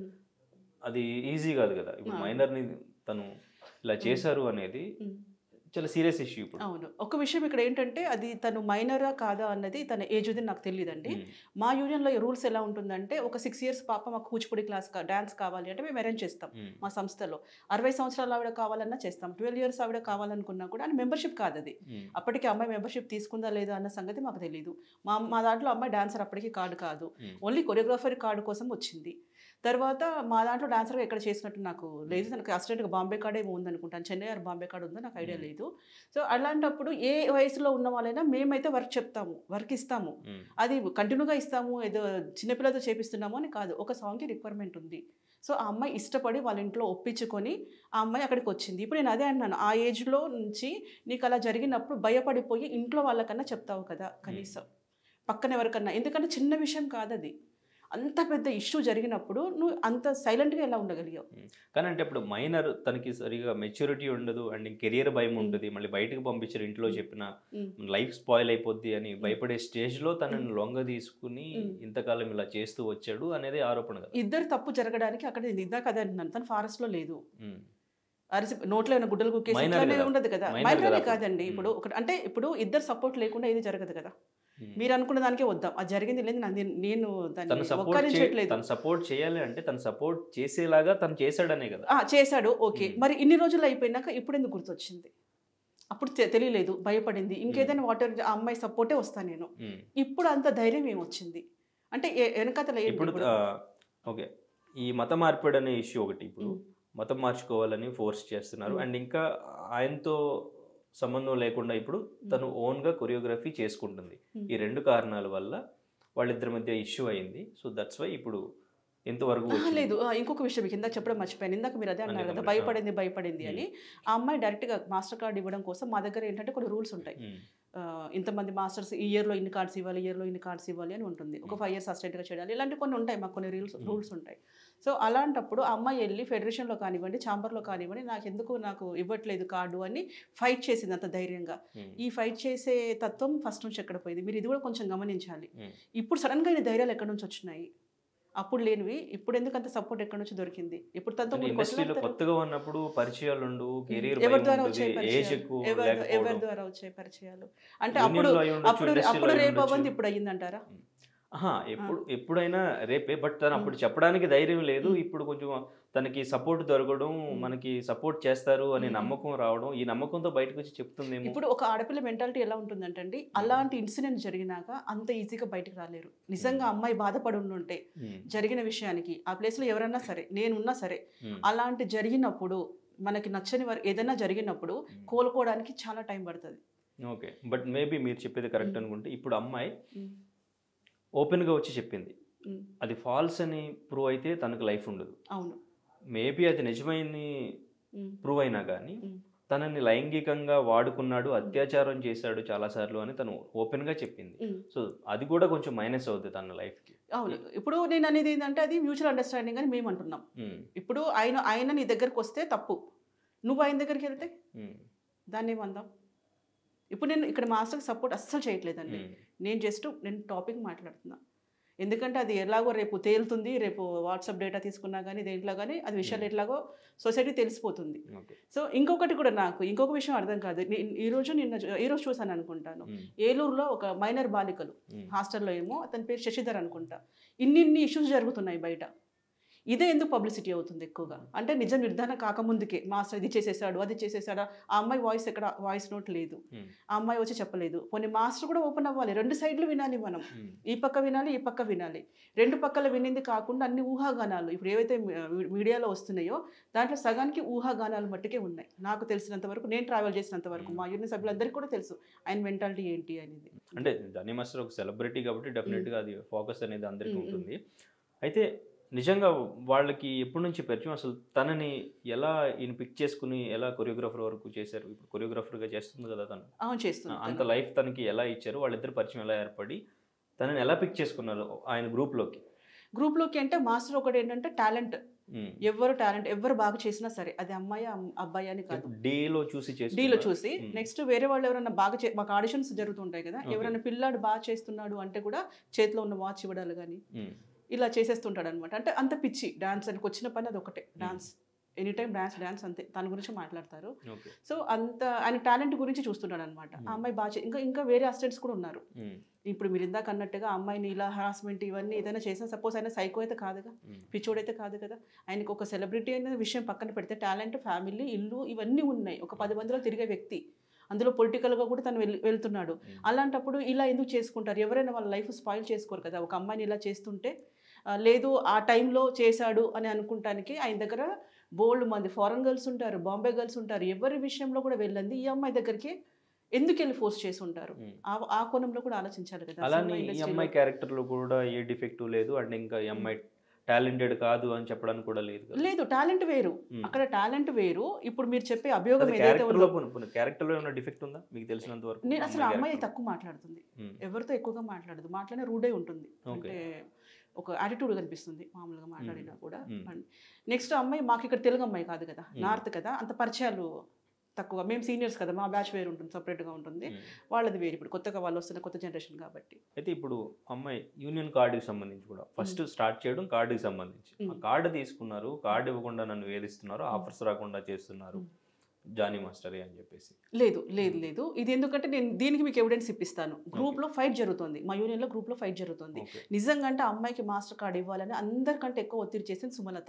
అది ఈజీ కాదు కదా. ఇప్పుడు మైనర్ని తను ఇలా చేశారు అనేది చాలా సీరియస్ ఇష్యూ ఇప్పుడు. అవును. ఒక విషయం ఇక్కడ ఏంటంటే, అది తను మైనరా కాదా అన్నది తన ఏజ్ అది నాకు తెలియదండి. మా యూనియన్లో రూల్స్ ఎలా ఉంటుందంటే, ఒక 6 years పాప మాకు కూచిపూడి క్లాస్ డాన్స్ కావాలి అంటే మేము అరేంజ్ చేస్తాం మా సంస్థలో. 60 సంవత్సరాల ఆవిడ కావాలన్నా చేస్తాం, 12 years ఆవిడ కావాలనుకున్నా కూడా. అని మెంబర్షిప్ కాదు అది. అప్పటికి అమ్మాయి మెంబర్షిప్ తీసుకుందా లేదా అన్న సంగతి మాకు తెలియదు. మా దాంట్లో అమ్మాయి డాన్సర్ అప్పటికి కార్డు కాదు, ఓన్లీ కొరియోగ్రాఫర్ కార్డు కోసం వచ్చింది. తర్వాత మా దాంట్లో డాన్సర్గా ఎక్కడ చేసినట్టు నాకు లేదు. తనకు అసిస్టెంట్గా బాంబే కార్డే ఉందనుకుంటాను, చెన్నై ఆర్ బాంబే కార్డు ఉందో నాకు ఐడియా లేదు. సో అలాంటప్పుడు ఏ వయసులో ఉన్న వాళ్ళైనా మేమైతే వర్క్ చెప్తాము, వర్క్ ఇస్తాము. అది కంటిన్యూగా ఇస్తాము, ఏదో చిన్నపిల్లలతో చేపిస్తున్నాము అని కాదు. ఒక సాంగ్కి రిక్వైర్మెంట్ ఉంది. సో ఆ అమ్మాయి ఇష్టపడి వాళ్ళ ఇంట్లో ఒప్పించుకొని ఆ అమ్మాయి అక్కడికి వచ్చింది. ఇప్పుడు నేను అదే అన్నాను, ఆ ఏజ్లో నుంచి నీకు అలా జరిగినప్పుడు భయపడిపోయి ఇంట్లో వాళ్ళకన్నా చెప్తావు కదా కనీసం, పక్కన ఎవరికన్నా. ఎందుకంటే చిన్న విషయం కాదు అది. అంత పెద్ద ఇష్యూ జరిగినప్పుడు నువ్వు అంత సైలెంట్గా ఎలా ఉండగలిగావు? కానీ అంటే ఇప్పుడు మైనర్, తనకి సరిగా మెచ్యూరిటీ ఉండదు, అండ్ కెరియర్ భయం ఉంటుంది, మళ్ళీ బయటకు పంపించారు, ఇంట్లో చెప్పిన లైఫ్ స్పాయిల్ అయిపోద్ది అని భయపడే స్టేజ్లో తనని లొంగ తీసుకుని ఇంతకాలం ఇలా చేస్తూ వచ్చాడు అనేది ఆరోపణ కదా. ఇద్దరు తప్పు జరగడానికి అక్కడ ఇందాక అదే అంటున్నాను, తను ఫారెస్ట్లో లేదు, అరిసి నోట్లో ఏమైనా గుడ్డలు కుక్కేసి ఉండదు కదా. మైనరే కాదండి. ఇప్పుడు అంటే ఇప్పుడు ఇద్దరు సపోర్ట్ లేకుండా ఏది జరగదు కదా. మీరు అనుకున్న దానికే వద్దాం, అది జరిగింది లేదు, నేను తను సపోర్ట్ చేయాలి అంటే తను సపోర్ట్ చేసేలాగా తను చేశాడనే కదా. చేశాడు, ఓకే. మరి ఇన్ని రోజులు అయిపోయినాక ఇప్పుడు ఎందుకు గుర్తొచ్చింది? అప్పుడు తెలియలేదు, భయపడింది, ఇంకేదైనా వాటర్ ఆ అమ్మాయి సపోర్టే వస్తాను నేను. ఇప్పుడు అంత ధైర్యం ఏమొచ్చింది అంటే వెనకతల ఇప్పుడు ఓకే, ఈ మత మార్పిడి అనే ఇష్యూ ఒకటి, ఇప్పుడు మతం మార్చుకోవాలని ఫోర్స్ చేస్తున్నారు, అండ్ ఇంకా ఆయనతో సంబంధం లేకుండా ఇప్పుడు తను ఓన్గా కొరియోగ్రఫీ చేసుకుంటుంది. ఈ 2 కారణాల వల్ల వాళ్ళిద్దరి మధ్య ఇష్యూ అయింది. సో దట్స్ వై ఇప్పుడు ఎంతవరకు ఆహా, వచ్చింది? లేదు ఇంకొక విషయం మీకు ఇందాక చెప్పడం మర్చిపోయాను. ఇందాక మీరు అదే అన్నారు కదా, చెప్పండి. భయపడింది అని. ఆ అమ్మాయి డైరెక్ట్గా మాస్టర్ కార్డ్ ఇవ్వడం కోసం మా దగ్గర ఏంటంటే కొన్ని రూల్స్ ఉంటాయి. ఇంతమంది మాస్టర్స్ ఈ ఇయర్లో ఇన్ని కార్డ్స్ ఇవ్వాలి, ఇయర్లో ఇన్ని కార్డ్స్ ఇవ్వాలి అని ఉంటుంది. ఒక 5 ఇయర్స్ అసిస్టెంట్గా చేయాలి, ఇలాంటి కొన్ని ఉంటాయి, మాకు కొన్ని రూల్స్ ఉంటాయి. సో అలాంటప్పుడు ఆ అమ్మాయి వెళ్ళి ఫెడరేషన్లో కానివ్వండి, ఛాంబర్లో కానివ్వండి, నాకు ఇవ్వట్లేదు కార్డు అని ఫైట్ చేసింది అంత ధైర్యంగా. ఈ ఫైట్ చేసే తత్వం ఫస్ట్ నుంచి ఎక్కడ పోయింది, మీరు ఇది కూడా కొంచెం గమనించాలి. ఇప్పుడు సడన్గా ఈ ధైర్యాలు ఎక్కడి నుంచి వచ్చినాయి, అప్పుడు లేనివి ఇప్పుడు ఎందుకు అంత సపోర్ట్ ఎక్కడి నుంచి దొరికింది? ఇప్పుడు తనతో మీరు ఇండస్ట్రీలో కొట్లాడతారు. కొత్తగా ఉన్నప్పుడు పరిచయాలు ఉండు, కెరీర్ ఎవరి భయం ద్వారా ఉంటుంది, వచ్చాయి ఏజ్ పరిచయాలు? ఎక్కువ ఎవరి లేకపోవడం. ద్వారా వచ్చాయి పరిచయాలు? అంటే Union అప్పుడు లో అయి ఉండొచ్చు, అప్పుడు industry లో అప్పుడు అయి రేపు ఉండొచ్చు. అవ్వంది ఇప్పుడు అయ్యిందంటారా? ఎప్పుడైనా రేపే, బట్ తను అప్పుడు చెప్పడానికి ధైర్యం లేదు. ఇప్పుడు కొంచెం తనకి సపోర్ట్ దొరకడం, మనకి సపోర్ట్ చేస్తారు అనే నమ్మకం రావడం, ఈ నమ్మకంతో బయటకు వచ్చి చెప్తుందేమో. ఇప్పుడు ఒక ఆడపిల్ల మెంటాలిటీ ఎలా ఉంటుందంటే అండి, అలాంటి ఇన్సిడెంట్ జరిగినాక అంత ఈజీగా బయటకు రాలేరు. నిజంగా అమ్మాయి బాధపడి ఉంటే జరిగిన విషయానికి ఆ ప్లేస్లో ఎవరన్నా సరే, నేనున్నా సరే, అలాంటి జరిగినప్పుడు మనకి నచ్చని వారు ఏదైనా జరిగినప్పుడు కోలుకోవడానికి చాలా టైం పడుతుంది. ఓకే, బట్ మేబీ మీరు చెప్పేది కరెక్ట్ అనుకుంటే ఇప్పుడు అమ్మాయి ఓపెన్గా వచ్చి చెప్పింది, అది ఫాల్స్ అని ప్రూవ్ అయితే తనకు లైఫ్ ఉండదు. అవును, మేబీ అది నిజమైన ప్రూవ్ అయినా కానీ తనని లైంగికంగా వాడుకున్నాడు, అత్యాచారం చేశాడు చాలాసార్లు అని తను ఓపెన్గా చెప్పింది. సో అది కూడా కొంచెం మైనస్ అవుతుంది తన లైఫ్కి. అవును. ఇప్పుడు నేను అనేది ఏంటంటే అది మ్యూచువల్ అండర్స్టాండింగ్ అని మేము అంటున్నాం. ఇప్పుడు ఆయన నీ దగ్గరకు వస్తే తప్పు, నువ్వు ఆయన దగ్గరికి వెళ్తే దాన్ని ఏమందాం? ఇప్పుడు నేను ఇక్కడ మాస్టర్కి సపోర్ట్ అస్సలు చేయట్లేదండి. నేను టాపిక్ మాట్లాడుతున్నా. ఎందుకంటే అది ఎలాగో రేపు తేలుతుంది, రేపు వాట్సాప్ డేటా తీసుకున్నా కానీ దేంట్లో కానీ అది విషయాలు ఎట్లాగో సొసైటీ తెలిసిపోతుంది. సో ఇంకొకటి కూడా నాకు ఇంకొక విషయం అర్థం కాదు. ఈరోజు చూసాను అనుకుంటాను, ఏలూరులో ఒక మైనర్ బాలికలు హాస్టల్లో ఏమో, అతని పేరు శశిధర్ అనుకుంటా, ఇన్ని ఇష్యూస్ జరుగుతున్నాయి బయట. ఇదే ఎందుకు పబ్లిసిటీ అవుతుంది ఎక్కువగా అంటే నిజం నిర్ధారణ కాకముందుకే మాస్టర్ ఇది చేసేసాడు, అది చేసేసాడా, ఆ అమ్మాయి వాయిస్ నోట్ లేదు, ఆ అమ్మాయి వచ్చి చెప్పలేదు. కొన్ని మాస్టర్ కూడా ఓపెన్ అవ్వాలి, రెండు సైడ్లు వినాలి మనం, ఈ పక్క వినాలి, ఈ పక్క వినాలి. రెండు పక్కల వినింది కాకుండా అన్ని ఊహాగానాలు ఇప్పుడు ఏవైతే మీడియాలో వస్తున్నాయో దాంట్లో సగానికి ఊహాగానాలు మట్టుకే ఉన్నాయి. నాకు తెలిసినంత వరకు, నేను ట్రావెల్ చేసినంత వరకు, మా యూనియన్ సభ్యులందరికీ కూడా తెలుసు ఆయన మెంటాలిటీ ఏంటి అనేది. అంటే జానీ మాస్టర్ ఒక సెలబ్రిటీ కాబట్టి డెఫినెట్గా అది ఫోకస్ అనేది అందరికీ ఉంటుంది. అయితే నిజంగా వాళ్ళకి ఎప్పటి నుంచి పరిచయం, అసలు తనని ఎలా ఈయన పిక్ చేసుకుని ఎలా కొరియోగ్రాఫర్ వరకు చేశారు? ఇప్పుడు కొరియోగ్రాఫర్గా చేస్తుంది కదా తను, చేస్తుంది. అంత లైఫ్ తనకి ఎలా ఇచ్చారు, వాళ్ళిద్దరు పరిచయం ఎలా ఏర్పడి తనని ఎలా పిక్ చేసుకున్నారు ఆయన గ్రూప్లోకి అంటే మాస్టర్ ఒకటి ఏంటంటే టాలెంట్, ఎవరు బాగా చేసినా సరే, అది అమ్మాయి అబ్బాయి అని కాదు, డీలో చూసి నెక్స్ట్ వేరే వాళ్ళు ఎవరైనా బాగా మాకు ఆడిషన్స్ జరుగుతుంటాయి కదా, ఎవరైనా పిల్లాడు బాగా చేస్తున్నాడు అంటే కూడా చేతిలో ఉన్న వాచ్ ఇవ్వడాలు కానీ ఇలా చేసేస్తుంటాడు అనమాట. అంటే అంత పిచ్చి డాన్స్ అని వచ్చిన పని అది ఒకటే, డాన్స్, ఎనీ టైం డాన్స్ అంతే, తన గురించి మాట్లాడతారు. సో అంత ఆయన టాలెంట్ గురించి చూస్తున్నాడు అనమాట. ఆ అమ్మాయి బాగా ఇంకా వేరే అసిస్టెంట్స్ కూడా ఉన్నారు. ఇప్పుడు మీరు ఇందాక అన్నట్టుగా అమ్మాయిని ఇలా హరాస్మెంట్ ఇవన్నీ ఏదైనా చేసినా, సపోజ్ ఆయన సైకో అయితే కాదుగా, పిచ్చోడైతే కాదు కదా, ఆయనకు ఒక సెలబ్రిటీ అనే విషయం పక్కన పెడితే టాలెంట్, ఫ్యామిలీ, ఇల్లు ఇవన్నీ ఉన్నాయి, ఒక 10 మందిలో తిరిగే వ్యక్తి, అందులో పొలిటికల్గా కూడా తను వెళ్తున్నాడు. అలాంటప్పుడు ఇలా ఎందుకు చేసుకుంటారు? ఎవరైనా వాళ్ళ లైఫ్ స్పాయిల్ చేసుకోరు కదా. ఒక అమ్మాయిని ఇలా చేస్తుంటే లేదు ఆ టైంలో చేశాడు అని అనుకుంటానికి ఆయన దగ్గర బోల్డ్ మంది ఫారెన్ గర్ల్స్ ఉంటారు, బాంబే గర్ల్స్ ఉంటారు, ఎవరి విషయంలో కూడా వెళ్ళండి ఈ అమ్మాయి దగ్గరికి ఎందుకు వెళ్ళి ఫోర్స్ చేసి ఉంటారు? ఆ కోణంలో కూడా ఆలోచించాలి కదా. అలానే ఈ అమ్మాయి క్యారెక్టర్లో కూడా ఏ డిఫెక్ట్ లేదు, అంటే ఇంకా ఈ అమ్మాయి టాలెంటెడ్ కాదు అని చెప్పడానికి కూడా లేదు. టాలెంట్ వేరు, అక్కడ టాలెంట్ వేరు. ఇప్పుడు మీరు చెప్పే అభియోగం క్యారెక్టర్లో ఏమైనా డిఫెక్ట్ ఉందా మీకు తెలిసినంత వరకు? నేను అసలు అమ్మాయి తక్కువ మాట్లాడుతుంది, ఎవరితో ఎక్కువగా మాట్లాడదు, మాట్లాడే రూడే ఉంటుంది, అంటే ఒక యాటిట్యూడ్ కనిపిస్తుంది మామూలుగా మాట్లాడినా కూడా. నెక్స్ట్ అమ్మాయి మాకు ఇక్కడ తెలుగు అమ్మాయి కాదు కదా, నార్త్ కదా, అంత పరిచయాలు తక్కువ. మేము సీనియర్స్ కదా, మా బ్యాచ్ వేరు ఉంటుంది, సపరేట్గా ఉంటుంది, వాళ్ళది వేరు. ఇప్పుడు కొత్తగా వాళ్ళు వస్తున్న కొత్త జనరేషన్ కాబట్టి. అయితే ఇప్పుడు అమ్మాయి యూనియన్ కార్డుకి సంబంధించి కూడా ఫస్ట్ స్టార్ట్ చేయడం కార్డుకి సంబంధించి, ఆ కార్డు తీసుకున్నారు, కార్డు ఇవ్వకుండా నన్ను వేధిస్తున్నారు, ఆఫర్స్ రాకుండా చేస్తున్నారు జానీ మాస్టరే అని చెప్పేసి. లేదు ఇది ఎందుకంటే నేను దీనికి మీకు ఎవిడెన్స్ ఇప్పిస్తాను. గ్రూప్లో ఫైట్ జరుగుతుంది, మా యూనియన్లో గ్రూప్లో ఫైట్ జరుగుతుంది. నిజంగా అంటే అమ్మాయికి మాస్టర్ కార్డు ఇవ్వాలని అందరికంటే ఎక్కువ ఒత్తిడి చేసింది సుమలత.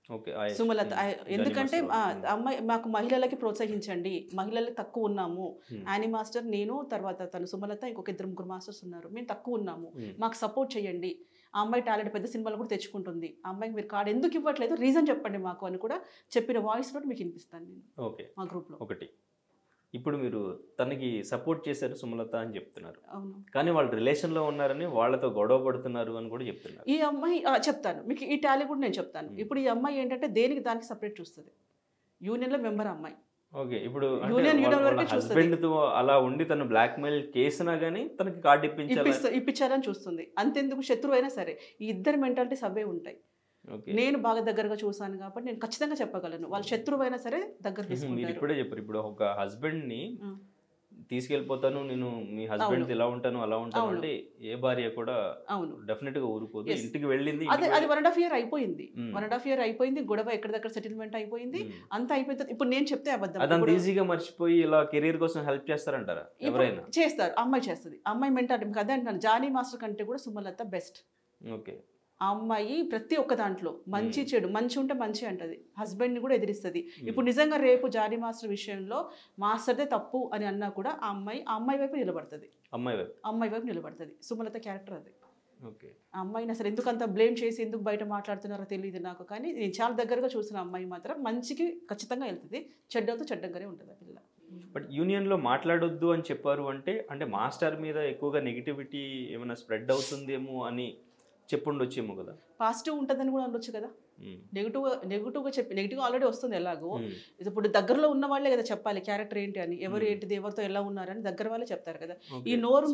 ఎందుకంటే అమ్మాయి మాకు మహిళలకి ప్రోత్సహించండి, మహిళలకి తక్కువ ఉన్నాము, యానీ మాస్టర్, నేను, తర్వాత తను సుమలత, ఇంకొక 2-3 మాస్టర్స్ ఉన్నారు, మేము తక్కువ ఉన్నాము, మాకు సపోర్ట్ చేయండి, ఆ అమ్మాయి టాలెంట్ పెద్ద సినిమాలు కూడా తెచ్చుకుంటుంది, ఆ అమ్మాయికి మీరు కార్డు ఎందుకు ఇవ్వట్లేదు, రీజన్ చెప్పండి మాకు అని కూడా చెప్పిన వాయిస్ నోట్ మీకు వినిపిస్తాను నేను మా గ్రూప్లో. ఒకటి ఇప్పుడు మీరు తనకి సపోర్ట్ చేశారు సుమలత అని చెప్తున్నారు, అవును. కానీ వాళ్ళు రిలేషన్లో ఉన్నారని వాళ్ళతో గొడవ పడుతున్నారు అని కూడా చెప్తున్నారు. ఈ అమ్మాయి చెప్తాను మీకు, ఈ టాలీ కూడా నేను చెప్తాను. ఇప్పుడు ఈ అమ్మాయి ఏంటంటే దేనికి దానికి సపరేట్ చూస్తుంది. యూనియన్లో మెంబర్ అమ్మాయి. ఓకే, ఇప్పుడు యూనియన్ వరకే చూస్తుంది. హస్బెండ్ తో అలా ఉండి తను బ్లాక్ మెయిల్ చేసినా గానీ తనకి కార్డు ఇప్పించాలని చూస్తుంది. అంతెందుకు శత్రువు అయినా సరే ఈ ఇద్దరు మెంటాలిటీస్ అవే ఉంటాయి. నేను బాగా దగ్గరగా చూసాను కాబట్టి నేను ఖచ్చితంగా చెప్పగలను, వాళ్ళ శత్రువు అయినా సరే దగ్గర తీసుకుంటారు. మీరు ఇప్పుడే చెప్పారు, ఇప్పుడు ఒక హస్బెండ్ ని తీసుకెళ్ళిపోతాను నేను, మీ హస్బెండ్ ఇలా ఉంటాను అలా ఉంటాను అంటే ఏ భార్య కూడా డెఫినెట్ గా ఊరుకోదు. ఇంటికి వెళ్ళింది, అది 1.5 year అయిపోయింది. 1.5 year అయిపోయింది, గొడవ ఎక్కడిదక్కడ సెటిల్మెంట్ అయిపోయింది, అంతా అయిపోయింది. ఇప్పుడు నేను చెప్తే అబద్ధం. అదంత ఈజీగా మర్చిపోయి ఇలా కెరీర్ కోసం హెల్ప్ చేస్తారంటారా? ఎవరైనా చేస్తారు, అమ్మాయి చేస్తుంది. అమ్మాయి మెంటాలిటీ అదే అంటున్నాను, జానీ మాస్టర్ కంటే కూడా సుమలత బెస్ట్. ఓకే, ఆ అమ్మాయి ప్రతి ఒక్క దాంట్లో మంచి చెడు, మంచి ఉంటే మంచి అంటది, హస్బెండ్ని కూడా ఎదిరిస్తుంది. ఇప్పుడు నిజంగా రేపు జానీ మాస్టర్ విషయంలో మాస్టర్దే తప్పు అని అన్నా కూడా ఆ అమ్మాయి వైపు నిలబడుతుంది. అమ్మాయి వైపు నిలబడుతుంది. సుమలత క్యారెక్టర్ అది. ఓకే, ఆ అమ్మాయిని అసలు ఎందుకు అంత బ్లేమ్ చేసి ఎందుకు బయట మాట్లాడుతున్నారో తెలియదు నాకు, కానీ నేను చాలా దగ్గరగా చూసిన అమ్మాయి మాత్రం మంచికి ఖచ్చితంగా వెళ్తుంది, చెడ్డతో చెడ్డంగానే ఉంటుంది ఆ పిల్ల. బట్ యూనియన్లో మాట్లాడొద్దు అని చెప్పారు అంటే మాస్టర్ మీద ఎక్కువగా నెగిటివిటీ ఏమైనా స్ప్రెడ్ అవుతుందేమో అని చెప్పుండొచ్చేమో కదా. పాజిటివ్ ఉంటుందని కూడా అనొచ్చు కదా. నెగిటివ్గా చెప్పి నెగిటివ్ ఆల్రెడీ వస్తుంది ఎలాగో. ఇప్పుడు దగ్గరలో ఉన్న వాళ్ళే కదా చెప్పాలి క్యారెక్టర్ ఏంటి అని, ఎవరు ఏంటిది, ఎవరితో ఎలా ఉన్నారని దగ్గర వాళ్ళే చెప్తారు కదా. ఈ నోరు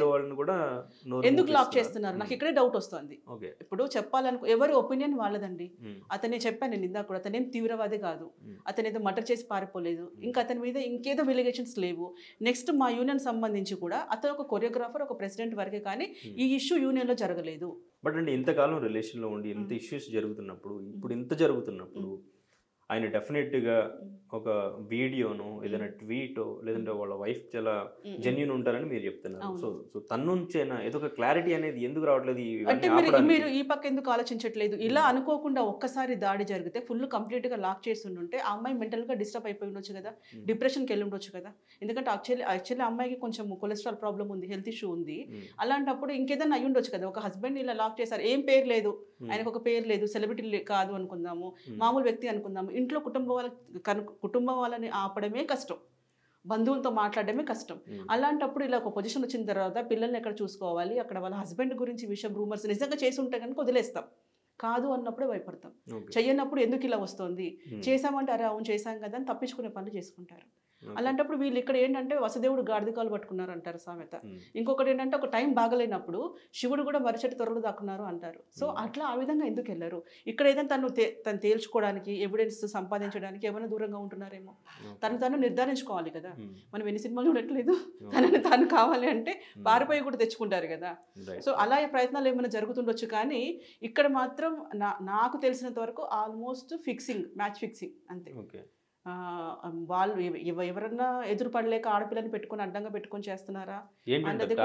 ఎందుకు లాక్ చేస్తున్నారు నాకు ఇక్కడే డౌట్ వస్తుంది. ఇప్పుడు చెప్పాలనుకో ఎవరి ఒపీనియన్ వాళ్ళదండి. అతనే చెప్పాను నేను ఇందాక కూడా, అతనేం తీవ్రవాది కాదు, అతను ఏదో మర్డర్ చేసి పారిపోలేదు, ఇంకా అతని మీద ఇంకేదో వెలిగేషన్స్ లేవు. నెక్స్ట్ మా యూనియన్ సంబంధించి కూడా అతను ఒక కొరియోగ్రాఫర్, ఒక ప్రెసిడెంట్ వరకే, కానీ ఈ ఇష్యూ యూనియన్లో జరగలేదు. బట్ అంటే ఇంతకాలం రిలేషన్లో ఉండి ఇంత ఇష్యూస్ జరుగుతున్నప్పుడు, ఇప్పుడు ఇంత జరుగుతున్నప్పుడు ఆయన డెఫినెట్గా ఒక వీడియోను ఏదైనా ట్వీటో లేదంటే వాళ్ళ వైఫ్ చాలా జెన్యూన్ ఉంటారని మీరు చెప్తున్నారు. సో తన నుంచేనా ఏదో ఒక క్లారిటీ అనేది ఎందుకు రావట్లేదు? అంటే మీరు ఈ పక్క ఎందుకు ఆలోచించట్లేదు? ఇలా అనుకోకుండా ఒక్కసారి దాడి జరిగితే ఫుల్ కంప్లీట్గా లాక్ చేసి ఉంటే ఆ అమ్మాయి మెంటల్గా డిస్టర్బ్ అయిపోయి ఉండొచ్చు కదా, డిప్రెషన్కి వెళ్ళి ఉండొచ్చు కదా. ఎందుకంటే యాక్చువల్లీ అమ్మాయికి కొంచెం కొలెస్ట్రాల్ ప్రాబ్లం ఉంది, హెల్త్ ఇష్యూ ఉంది. అలాంటప్పుడు ఇంకేదైనా అయ్యి ఉండొచ్చు కదా. ఒక హస్బెండ్ ఇలా లాక్ చేశారు, ఏం పేరు లేదు ఆయనకు, ఒక పేరు లేదు, సెలబ్రిటీ కాదు అనుకుందాము, మామూలు వ్యక్తి అనుకుందాము. ఇంట్లో కుటుంబం వాళ్ళని ఆపడమే కష్టం, బంధువులతో మాట్లాడడమే కష్టం. అలాంటప్పుడు ఇలా ఒక పొజిషన్ వచ్చిన తర్వాత పిల్లల్ని ఎక్కడ చూసుకోవాలి, అక్కడ వాళ్ళ హస్బెండ్ గురించి విషయం రూమర్స్ నిజంగా చేసి ఉంటే కనుక వదిలేస్తాం, కాదు అన్నప్పుడే భయపడతాం. చెయ్యనప్పుడు ఎందుకు ఇలా వస్తుంది, చేసామంటే అరే అవును చేశాం కదా అని తప్పించుకునే పనులు చేసుకుంటారు. అలాంటప్పుడు వీళ్ళు ఇక్కడ ఏంటంటే వసుదేవుడు గాడిదకాలు పట్టుకున్నారు అంటారు సామెత. ఇంకొకటి ఏంటంటే ఒక టైం బాగలేనప్పుడు శివుడు కూడా మరిచెట్టు త్వరలు దాక్కున్నారు అంటారు. సో అట్లా ఆ విధంగా ఎందుకు వెళ్ళారు? ఇక్కడ ఏదైనా తను తేల్చుకోవడానికి, ఎవిడెన్స్ సంపాదించడానికి ఏమైనా దూరంగా ఉంటున్నారేమో. తను నిర్ధారించుకోవాలి కదా. మనం ఎన్ని సినిమాలు చూడట్లేదు, తనని తాను కావాలి అంటే పారిపోయి కూడా తెచ్చుకుంటారు కదా. సో అలా ప్రయత్నాలు ఏమైనా జరుగుతుండొచ్చు, కానీ ఇక్కడ మాత్రం నాకు తెలిసినంత వరకు ఆల్మోస్ట్ మ్యాచ్ ఫిక్సింగ్ అంతే. వాళ్ళు ఎవరన్నా ఎదురు పడలేక ఆడపిల్లని పెట్టుకుని అడ్డంగా పెట్టుకొని చేస్తున్నారా అన్నది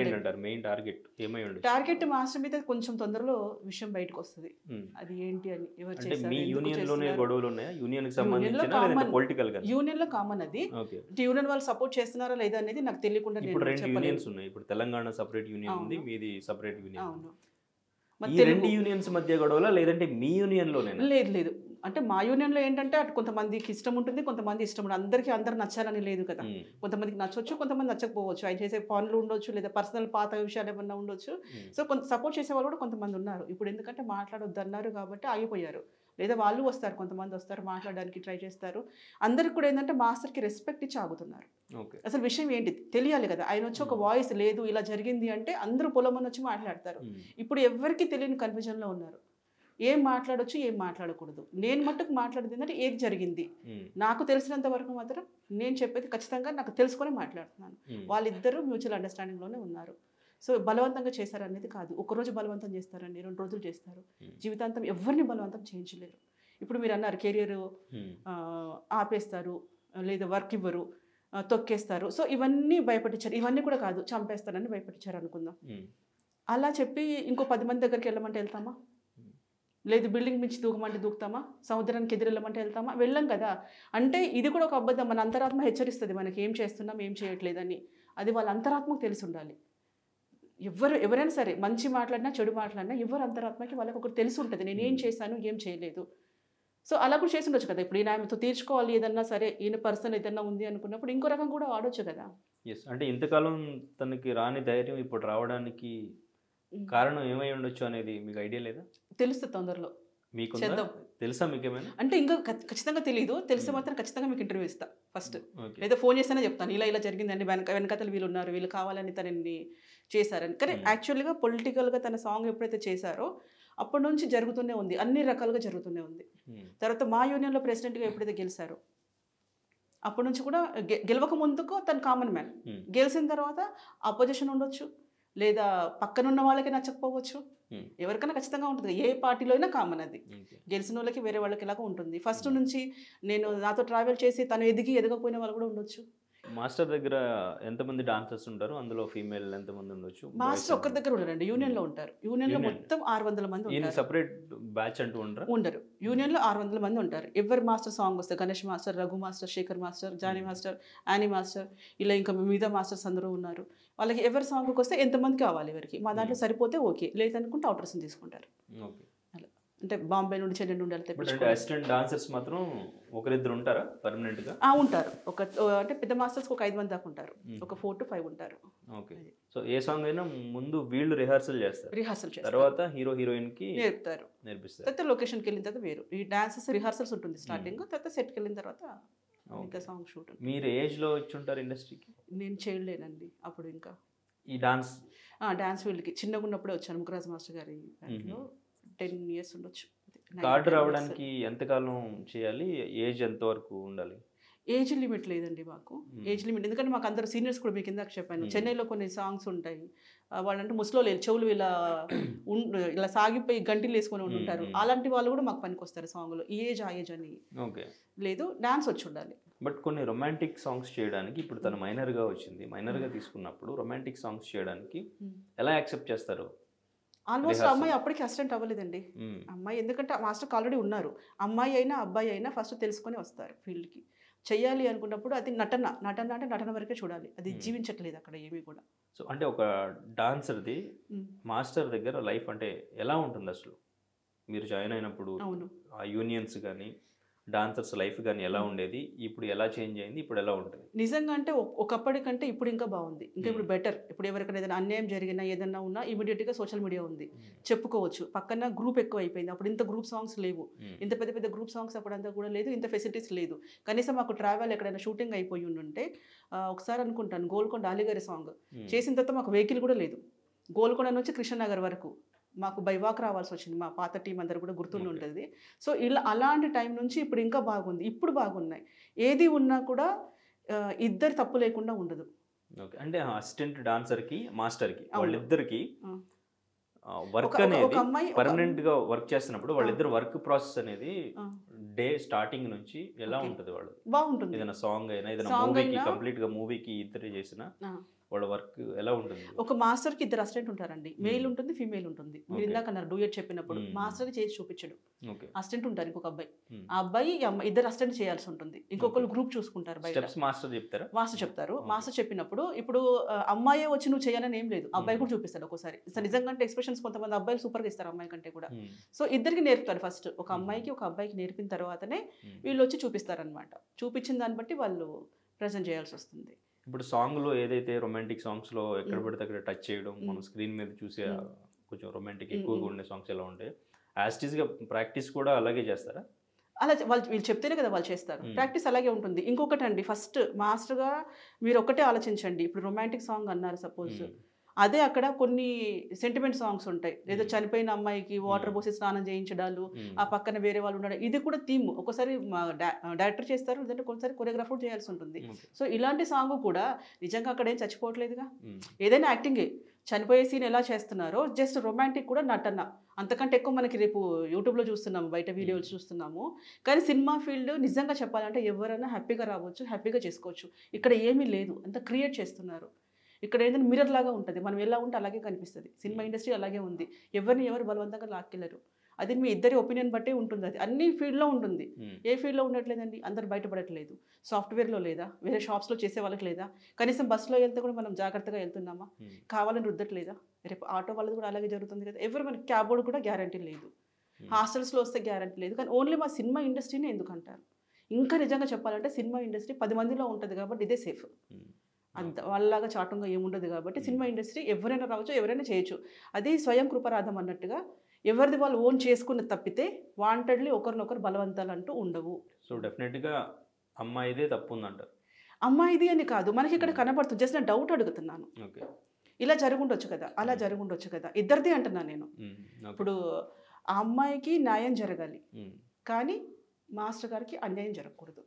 టార్గెట్ మాస్టర్ మీద కొంచెం తొందరలో విషయం బయటకు వస్తుంది. అది ఏంటి అని ఎవరు చేశారు, యూనియన్ లో కామన్ అది. యూనియన్ వాళ్ళు సపోర్ట్ చేస్తున్నారా లేదా అనేది నాకు తెలియకుండా తెలంగాణ సెపరేట్ యూనియన్ ఉంది, మీది సెపరేట్ యూనియన్. అవును, ఈ రెండు యూనియన్స్ మధ్య గొడవలా లేదంటే మీ యూనియన్ లోనే? లేదు, అంటే మా యూనియన్లో ఏంటంటే అటు కొంతమందికి ఇష్టం ఉంటుంది, కొంతమంది ఇష్టం ఉంటుంది. అందరూ నచ్చాలని లేదు కదా. కొంతమందికి నచ్చవచ్చు, కొంతమంది నచ్చకపోవచ్చు. ఆయన చేసే పనులు ఉండొచ్చు, లేదా పర్సనల్ పాత విషయాలు ఏమన్నా ఉండొచ్చు. సో కొంత సపోర్ట్ చేసే వాళ్ళు కూడా కొంతమంది ఉన్నారు. ఇప్పుడు ఎందుకంటే మాట్లాడొద్దు అన్నారు కాబట్టి ఆగిపోయారు. లేదా వాళ్ళు వస్తారు, కొంతమంది వస్తారు, మాట్లాడడానికి ట్రై చేస్తారు. అందరికి కూడా ఏంటంటే మాస్టర్కి రెస్పెక్ట్ ఇచ్చి ఆగుతున్నారు. అసలు విషయం ఏంటి తెలియాలి కదా. ఆయన వచ్చి ఒక వాయిస్ లేదు ఇలా జరిగింది అంటే అందరూ పొలమని వచ్చి మాట్లాడతారు. ఇప్పుడు ఎవరికి తెలియని కన్ఫ్యూజన్లో ఉన్నారు, ఏం మాట్లాడొచ్చు ఏం మాట్లాడకూడదు. నేను మట్టుకు మాట్లాడేది ఏంటంటే ఏది జరిగింది నాకు తెలిసినంత వరకు మాత్రం నేను చెప్పేది ఖచ్చితంగా నాకు తెలుసుకొని మాట్లాడుతున్నాను. వాళ్ళిద్దరూ మ్యూచువల్ అండర్స్టాండింగ్లోనే ఉన్నారు. సో బలవంతంగా చేశారనేది కాదు. ఒకరోజు బలవంతం చేస్తారండి, 2 రోజులు చేస్తారు, జీవితాంతం ఎవరిని బలవంతం చేయించలేరు. ఇప్పుడు మీరు అన్నారు కెరియర్ ఆపేస్తారు, లేదా వర్క్ ఇవ్వరు, తొక్కేస్తారు. సో ఇవన్నీ భయపట్టించారు. ఇవన్నీ కూడా కాదు, చంపేస్తారని భయపట్టించారు అనుకుందాం. అలా చెప్పి ఇంకో 10 మంది దగ్గరికి వెళ్ళమంటే వెళ్తామా? లేదు బిల్డింగ్ మించి దూకమంటే దూకుతామా? సముద్రానికి ఎదురెళ్ళమంటే వెళ్తామా? వెళ్ళం కదా. అంటే ఇది కూడా ఒక అబద్ధం. మన అంతరాత్మ హెచ్చరిస్తుంది మనకి ఏం చేస్తున్నాం ఏం చేయట్లేదని. అది వాళ్ళ అంతరాత్మకు తెలిసి ఉండాలి. ఎవరైనా సరే మంచి మాట్లాడినా చెడు మాట్లాడినా ఎవరు అంతరాత్మకి వాళ్ళకి ఒకటి తెలిసి ఉంటుంది, నేను ఏం చేశాను ఏం చేయలేదు. సో అలా కూడా చేసి ఉండొచ్చు కదా. ఇప్పుడు ఈయన ఆమెతో తీర్చుకోవాలి ఏదన్నా సరే, ఈయన పర్సన్ ఏదన్నా ఉంది అనుకున్నప్పుడు ఇంకో రకం కూడా వాడొచ్చు కదా. ఎస్, అంటే ఇంతకాలం తనకి రాని ధైర్యం ఇప్పుడు రావడానికి కారణం ఏమై ఉండొచ్చు అనేది మీకు ఐడియా లేదా? తెలుస్తుంది తొందరలో, మీకు చేద్దాం. తెలుసా మీకేమైనా? అంటే ఇంకా ఖచ్చితంగా తెలియదు. తెలిస్తే మాత్రం ఖచ్చితంగా మీకు ఇంటర్వ్యూ ఇస్తా ఫస్ట్. ఓకే. లేదా ఫోన్ చేస్తేనే చెప్తాను, ఇలా ఇలా జరిగిందండి, వెనకతలు వీళ్ళు ఉన్నారు, వీళ్ళు కావాలని తనని చేశారని. కానీ యాక్చువల్గా పొలిటికల్గా తన సాంగ్ ఎప్పుడైతే చేశారో అప్పటి నుంచి జరుగుతూనే ఉంది, అన్ని రకాలుగా జరుగుతూనే ఉంది. తర్వాత మా యూనియన్లో ప్రెసిడెంట్గా ఎప్పుడైతే గెలిచారో అప్పటి నుంచి కూడా గెలవక ముందుకు తను కామన్ మ్యాన్, గెలిచిన తర్వాత అపోజిషన్ ఉండొచ్చు, లేదా పక్కనున్న వాళ్ళకి నచ్చకపోవచ్చు, ఎవరికైనా ఖచ్చితంగా ఉంటుంది. ఏ పార్టీలో అయినా కామన్ అది. గెలిచిన వాళ్ళకి వేరే వాళ్ళకి ఇలాగా ఉంటుంది. ఫస్ట్ నుంచి నేను నాతో ట్రావెల్ చేసి తను ఎదగకపోయిన వాళ్ళు కూడా ఉండొచ్చు. మాస్టర్ దగ్గర ఎంతమంది డాన్సర్స్ ఉంటారు? అందులో ఫీమేల్ ఎంతమంది ఉండొచ్చు? మాస్టర్ ఒక్కరి దగ్గర ఉండరండి, యూనియన్లో ఉంటారు. యూనియన్లో మొత్తం 600 మంది ఉంటారు. సెపరేట్ బ్యాచ్ అంటూ ఉండరు. యూనియన్లో 600 మంది ఉంటారు. ఎవరు మాస్టర్ సాంగ్ వస్తే Ganesh master, Raghu master, Sekhar master, Jani master, Annie master, ఇలా ఇంకా మిగతా మాస్టర్స్ అందరూ ఉన్నారు. వాళ్ళకి ఎవరి సాంగ్కి వస్తే ఎంతమంది కావాలి ఎవరికి, మా దాంట్లో సరిపోతే ఓకే, లేదనుకుంటే అవుటర్స్ని తీసుకుంటారు. అలా అంటే బాంబే నుండి, చెన్నై నుండి వెళ్తే అసిస్టెంట్ డాన్సర్స్ మాత్రం ఒకరిద్దరు ఉంటారా పర్మనెంట్ గా? ఉంటారు. అంటే పెద్ద మాస్టర్స్ ఒక 5 మంది దాకా ఉంటారు, ఒక 4 to 5 ఉంటారు. ఓకే. సో ఏ సాంగ్ అయినా ముందు వీళ్ళు రిహార్సల్ చేస్తారు, తర్వాత హీరో హీరోయిన్ కి నేర్పిస్తారు. తర్వాత లొకేషన్కి వెళ్ళిన తర్వాత వేరు ఈ డాన్సెస్ రిహార్సల్స్ ఉంటుంది స్టార్టింగ్, తర్వాత సెట్కి వెళ్ళిన తర్వాత ఇంకా సాంగ్ షూట్. మీరు ఏజ్ లో వచ్చి ఉంటారు ఇండస్ట్రీకి? నేను చేయలేనండి అప్పుడు, ఇంకా ఈ డాన్స్ ఫీల్డ్కి చిన్నగా ఉన్నప్పుడే వచ్చాను. ముఖరాజ్ మాస్టర్ గారి దాంట్లో 10 years ఉండొచ్చు. కార్డు రావడానికి ఎంతకాలం చేయాలి? ఏజ్ ఎంత వరకు ఉండాలి? ఏజ్ లిమిట్ లేదండి మాకు, ఏజ్ లిమిట్. ఎందుకంటే మాకు అందరు సీనియర్స్ కూడా, మీకు ఇందాక చెప్పాను, చెన్నైలో కొన్ని సాంగ్స్ ఉంటాయి, వాళ్ళంటే ముసలో లేదు, చెవులు ఇలా సాగిపోయి గంటిలు వేసుకొని ఉంటారు, అలాంటి వాళ్ళు కూడా మాకు పనికి వస్తారు సాంగ్లో. ఈ ఏజ్ ఆ ఏజ్ అని లేదు, డాన్స్ వచ్చి ఉండాలి. బట్ కొన్ని రొమాంటిక్ సాంగ్స్ చేయడానికి ఇప్పుడు తను మైనర్గా వచ్చింది, మైనర్గా తీసుకున్నప్పుడు రొమాంటిక్ సాంగ్స్ చేయడానికి ఎలా యాక్సెప్ట్ చేస్తారు? ఆల్మోస్ట్ అమ్మాయి అప్పటికి అసిస్టెంట్ అవ్వలేదండి అమ్మాయి, ఎందుకంటే మాస్టర్కి ఆల్రెడీ ఉన్నారు. అమ్మాయి అయినా అబ్బాయి అయినా ఫస్ట్ తెలుసుకొని వస్తారు ఫీల్డ్కి. చెయ్యాలి అనుకున్నప్పుడు అది నటన అంటే నటన వరకే చూడాలి, అది జీవించట్లేదు అక్కడ ఏమీ కూడా. సో అంటే ఒక డాన్సర్ది మాస్టర్ దగ్గర లైఫ్ అంటే ఎలా ఉంటుంది అసలు? మీరు జాయిన్ అయినప్పుడు ఆ యూనియన్స్ కానీ డాన్సర్స్ లైఫ్ కానీ ఎలా ఉండేది, ఇప్పుడు ఎలా చేంజ్ అయింది, ఇప్పుడు ఎలా ఉంటుంది? నిజంగా అంటే ఒకప్పటికంటే ఇప్పుడు ఇంకా బాగుంది, ఇంకా ఇప్పుడు బెటర్. ఇప్పుడు ఎవరికైనా ఏదైనా అన్యాయం జరిగినా ఏదన్నా ఉన్నా ఇమీడియట్గా సోషల్ మీడియా ఉంది, చెప్పుకోవచ్చు. పక్కన గ్రూప్ ఎక్కువ అయిపోయింది, అప్పుడు ఇంత గ్రూప్ సాంగ్స్ లేవు, ఇంత పెద్ద పెద్ద గ్రూప్ సాంగ్స్ అప్పుడంతా కూడా లేదు, ఇంత ఫెసిలిటీస్ లేదు. కనీసం మాకు ట్రావెల్ ఎక్కడైనా షూటింగ్ అయిపోయి ఉంటే ఒకసారి అనుకుంటాను, గోల్కొండ అలీగారి సాంగ్ చేసిన తర్వాత మాకు వెహికల్ కూడా లేదు, గోల్కొండ నుంచి కృష్ణనగర్ వరకు మాకు బైవాక్ రావాల్సి వచ్చింది. మా పాత టీం అందరు కూడా గుర్తుండి ఉంటుంది. సో ఇలా అలాంటి టైం నుంచి ఇప్పుడు ఇంకా బాగుంది, ఇప్పుడు బాగున్నాయి. ఏది ఉన్నా కూడా ఇద్దరు తప్పు లేకుండా ఉండదు. ఓకే. అంటే అసిస్టెంట్ డాన్సర్కి మాస్టర్కి వాళ్ళిద్దరికి వర్క్ అనేది పర్మనెంట్ గా వర్క్ చేస్తున్నప్పుడు వాళ్ళిద్దరు వర్క్ ప్రాసెస్ అనేది డే స్టార్టింగ్ నుంచి ఎలా ఉంటుంది? వాళ్ళు బాగుంటుంది. ఏదైనా సాంగ్ అయినా ఏదైనా మూవీకి కంప్లీట్ గా మూవీకి ఇద్దరు చేసిన వాళ్ళ వర్క్ ఎలా ఉంటుంది? ఒక మాస్టర్కి 2 అసిస్టెంట్ ఉంటారండి, మెయిల్ ఉంటుంది, ఫీమేల్ ఉంటుంది. మీరు ఇందాక అన్నారు డూయట్ చెప్పినప్పుడు మాస్టర్ చేసి చూపించడు, అసిస్టెంట్ ఉంటారు ఇంకొక అబ్బాయి, ఆ అబ్బాయి ఇద్దరు అసిస్టెంట్ చేయాల్సి ఉంటుంది. ఇంకొకరు గ్రూప్ చూసుకుంటారు బయట. మాస్టర్ చెప్తారు. మాస్టర్ చెప్పినప్పుడు ఇప్పుడు అమ్మాయి వచ్చి నువ్వు చేయాలని ఏం లేదు, అబ్బాయి కూడా చూపిస్తాడు ఒక్కోసారి. నిజంగా అంటే ఎక్స్ప్రెషన్స్ కొంతమంది అబ్బాయిలు సూపర్గా ఇస్తారు అమ్మాయి కంటే కూడా. సో ఇద్దరికి నేర్పుతారు ఫస్ట్, ఒక అమ్మాయికి ఒక అబ్బాయికి నేర్పిన తర్వాతనే వీళ్ళు వచ్చి చూపిస్తారనమాట. చూపించిన దాన్ని బట్టి వాళ్ళు ప్రజెంట్ చేయాల్సి వస్తుంది. ఇప్పుడు సాంగ్లో ఏదైతే రొమాంటిక్ సాంగ్స్లో ఎక్కడ పడితే అక్కడ టచ్ చేయడం, మనం స్క్రీన్ మీద చూసే కొంచెం రొమాంటిక్ ఎక్కువగా ఉండే సాంగ్స్ ఎలా ఉంటాయి, యాస్టీస్గా ప్రాక్టీస్ కూడా అలాగే చేస్తారా? అలా వీళ్ళు చెప్తేనే కదా వాళ్ళు చేస్తారు, ప్రాక్టీస్ అలాగే ఉంటుంది. ఇంకొకటి అండి, ఫస్ట్ మాస్టర్గా మీరు ఒకటే ఆలోచించండి. ఇప్పుడు రొమాంటిక్ సాంగ్ అన్నారు సపోజ్, అదే అక్కడ కొన్ని సెంటిమెంట్ సాంగ్స్ ఉంటాయి, లేదా చనిపోయిన అమ్మాయికి వాటర్ పోసి స్నానం చేయించడాలు, ఆ పక్కన వేరే వాళ్ళు ఉండడం, ఇది కూడా థీమ్. ఒకసారి డైరెక్టర్ చేస్తారు, లేదంటే కొన్నిసారి కొరియోగ్రాఫర్ చేయాల్సి ఉంటుంది. సో ఇలాంటి సాంగ్ కూడా నిజంగా అక్కడ ఏం చచ్చిపోవట్లేదుగా, ఏదైనా యాక్టింగే. చనిపోయే సీన్ ఎలా చేస్తున్నారో జస్ట్ రొమాంటిక్ కూడా నటన, అంతకంటే ఎక్కువ మనకి రేపు యూట్యూబ్లో చూస్తున్నాము, బయట వీడియోలు చూస్తున్నాము. కానీ సినిమా ఫీల్డ్ నిజంగా చెప్పాలంటే ఎవరైనా హ్యాపీగా రావచ్చు, హ్యాపీగా చేసుకోవచ్చు. ఇక్కడ ఏమీ లేదు, అంత క్రియేట్ చేస్తున్నారు. ఇక్కడ ఏంటంటే మిర్రర్ లాగా ఉంటుంది, మనం ఎలా ఉంటే అలాగే కనిపిస్తుంది. సినిమా ఇండస్ట్రీ అలాగే ఉంది, ఎవరు బలవంతంగా లాక్కెళ్ళరు. అది మీ ఇద్దరి ఒపీనియన్ బట్టే ఉంటుంది. అది అన్ని ఫీల్డ్లో ఉంటుంది, ఏ ఫీల్డ్లో ఉండట్లేదండి, అందరు బయటపడట్లేదు. సాఫ్ట్వేర్లో లేదా, వేరే షాప్స్లో చేసే వాళ్ళకి లేదా, కనీసం బస్సులో వెళ్తే కూడా మనం జాగ్రత్తగా వెళ్తున్నామా, కావాలని రుద్దట్లేదా? రేపు ఆటో వాళ్ళది కూడా అలాగే జరుగుతుంది కదా. ఎవరు మనకి క్యాబ్ కూడా గ్యారంటీ లేదు. హాస్టల్స్లో వస్తే గ్యారంటీ లేదు. కానీ ఓన్లీ మా సినిమా ఇండస్ట్రీనే ఎందుకు అంటారు? ఇంకా నిజంగా చెప్పాలంటే సినిమా ఇండస్ట్రీ 10 మందిలో ఉంటుంది కాబట్టి ఇదే సేఫ్. అంత వాళ్ళలాగా చాటంగా ఏముండదు కాబట్టి సినిమా ఇండస్ట్రీ ఎవరైనా రావచ్చు, ఎవరైనా చేయొచ్చు. అది స్వయం కృపరాధం అన్నట్టుగా ఎవరిది వాళ్ళు ఓన్ చేసుకుని తప్పితే వాంటెడ్లీ ఒకరినొకరు బలవంతాలు అంటూ ఉండవు. సో డెఫినెట్గా అమ్మాయిదే తప్పు ఉందంటారు. అమ్మాయిది అని కాదు, మనకి ఇక్కడ కనబడుతుంది. జస్ట్ నేను డౌట్ అడుగుతున్నాను. ఓకే, ఇలా జరుగుండొచ్చు కదా, అలా జరుగుండొచ్చు కదా, ఇద్దరిది అంటున్నాను నేను. ఇప్పుడు ఆ అమ్మాయికి న్యాయం జరగాలి, కానీ మాస్టర్ గారికి అన్యాయం జరగకూడదు.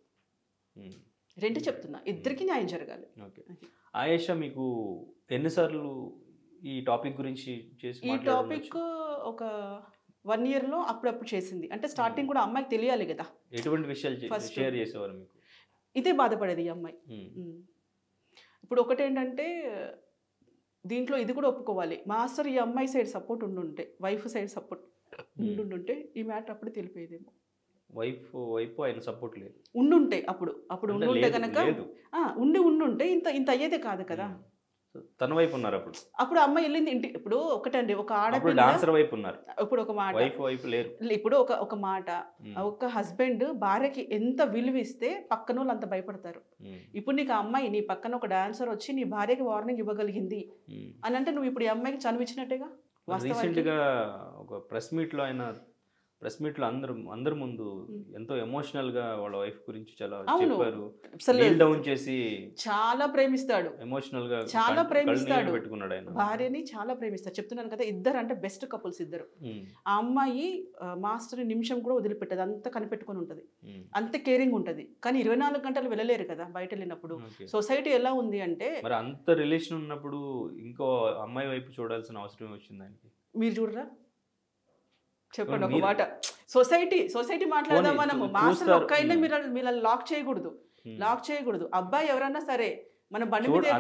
రెండు చెప్తున్నా, ఇద్దరికి న్యాయం జరగాలి. ఓకే, ఆయేషా మీకు ఎన్నిసార్లు ఈ టాపిక్ గురించి చేసి ఈ టాపిక్ ఒక 1 yearలో అప్పుడప్పుడు చేసింది. అంటే స్టార్టింగ్ కూడా అమ్మాయికి తెలియాలి కదా. ఎటువంటి విషయాలు షేర్ చేసేవారు మీకు? ఇదే బాధపడేది ఈ అమ్మాయి. ఇప్పుడు ఒకటేంటంటే దీంట్లో ఇది కూడా ఒప్పుకోవాలి, మాస్టర్ ఈ అమ్మాయి సైడ్ సపోర్ట్ ఉండుంటే, వైఫ్ సైడ్ సపోర్ట్ ఉండుంటే ఈ మ్యాటర్ అప్పుడు తెలిపేదేమో. వైఫ్ ఆయన సపోర్ట్ లేదు ఉండుంటే, అప్పుడు ఉండుంటే కనుక ఉండుంటే ఇంత అయ్యేదే కాదు కదా. తన వైపు ఉన్నారు అప్పుడు అమ్మాయి వెళ్ళింది ఇంటి. ఇప్పుడు ఒకటండి, ఒక ఆడపిల్ల డాన్సర్ వైపు ఉన్నారు. ఇప్పుడు ఒక మాట, వైఫ్ లేరు. ఇప్పుడు ఒక మాట, ఒక హస్బెండ్ భార్యకి ఎంత విలువ ఇస్తే పక్కన వాళ్ళు అంత భయపడతారు. ఇప్పుడు నీకు అమ్మాయి, నీ పక్కన ఒక డాన్సర్ వచ్చి నీ భార్యకి వార్నింగ్ ఇవ్వగలిగింది అని అంటే నువ్వు ఇప్పుడు ఈ అమ్మాయికి చనువిచ్చినట్టేగా. రీసెంట్ గా ఒక ప్రెస్ మీట్ లో అందరి ముందు ఎంతో ఎమోషనల్ గా వాళ్ళ వైఫ్ గురించి చాలా చెప్పారు. డౌన్ చేసి చాలా ప్రేమిస్తాడు, ఎమోషనల్ గా చాలా ప్రేమిస్తాడు పెట్టుకున్నాడు ఆయన భార్యని, చాలా ప్రేమిస్తాడు. చెప్తున్నాను కదా, ఇద్దరు అంటే బెస్ట్ కపుల్స్ ఇద్దరు. ఆ అమ్మాయి మాస్టర్ నిమిషం కూడా వదిలిపెట్టదు, అంత కనిపెట్టుకొని ఉంటది, అంత కేరింగ్ ఉంటది. కానీ 24 గంటలు వెళ్ళలేరు కదా బయట వెళ్ళినప్పుడు. సొసైటీ ఎలా ఉంది అంటే, మరి అంత రిలేషన్ ఉన్నప్పుడు ఇంకో అమ్మాయి వైపు చూడాల్సిన అవసరం వచ్చింది ఆయనకి. మీరు చూడరా? చెప్పండి ఒక మాట. సొసైటీ మాట్లాడదాం మనము. మాస్టర్ ఒక్కైనా మీరు లాక్ చేయకూడదు. అబ్బాయి ఎవరన్నా సరే, మన బండి మీద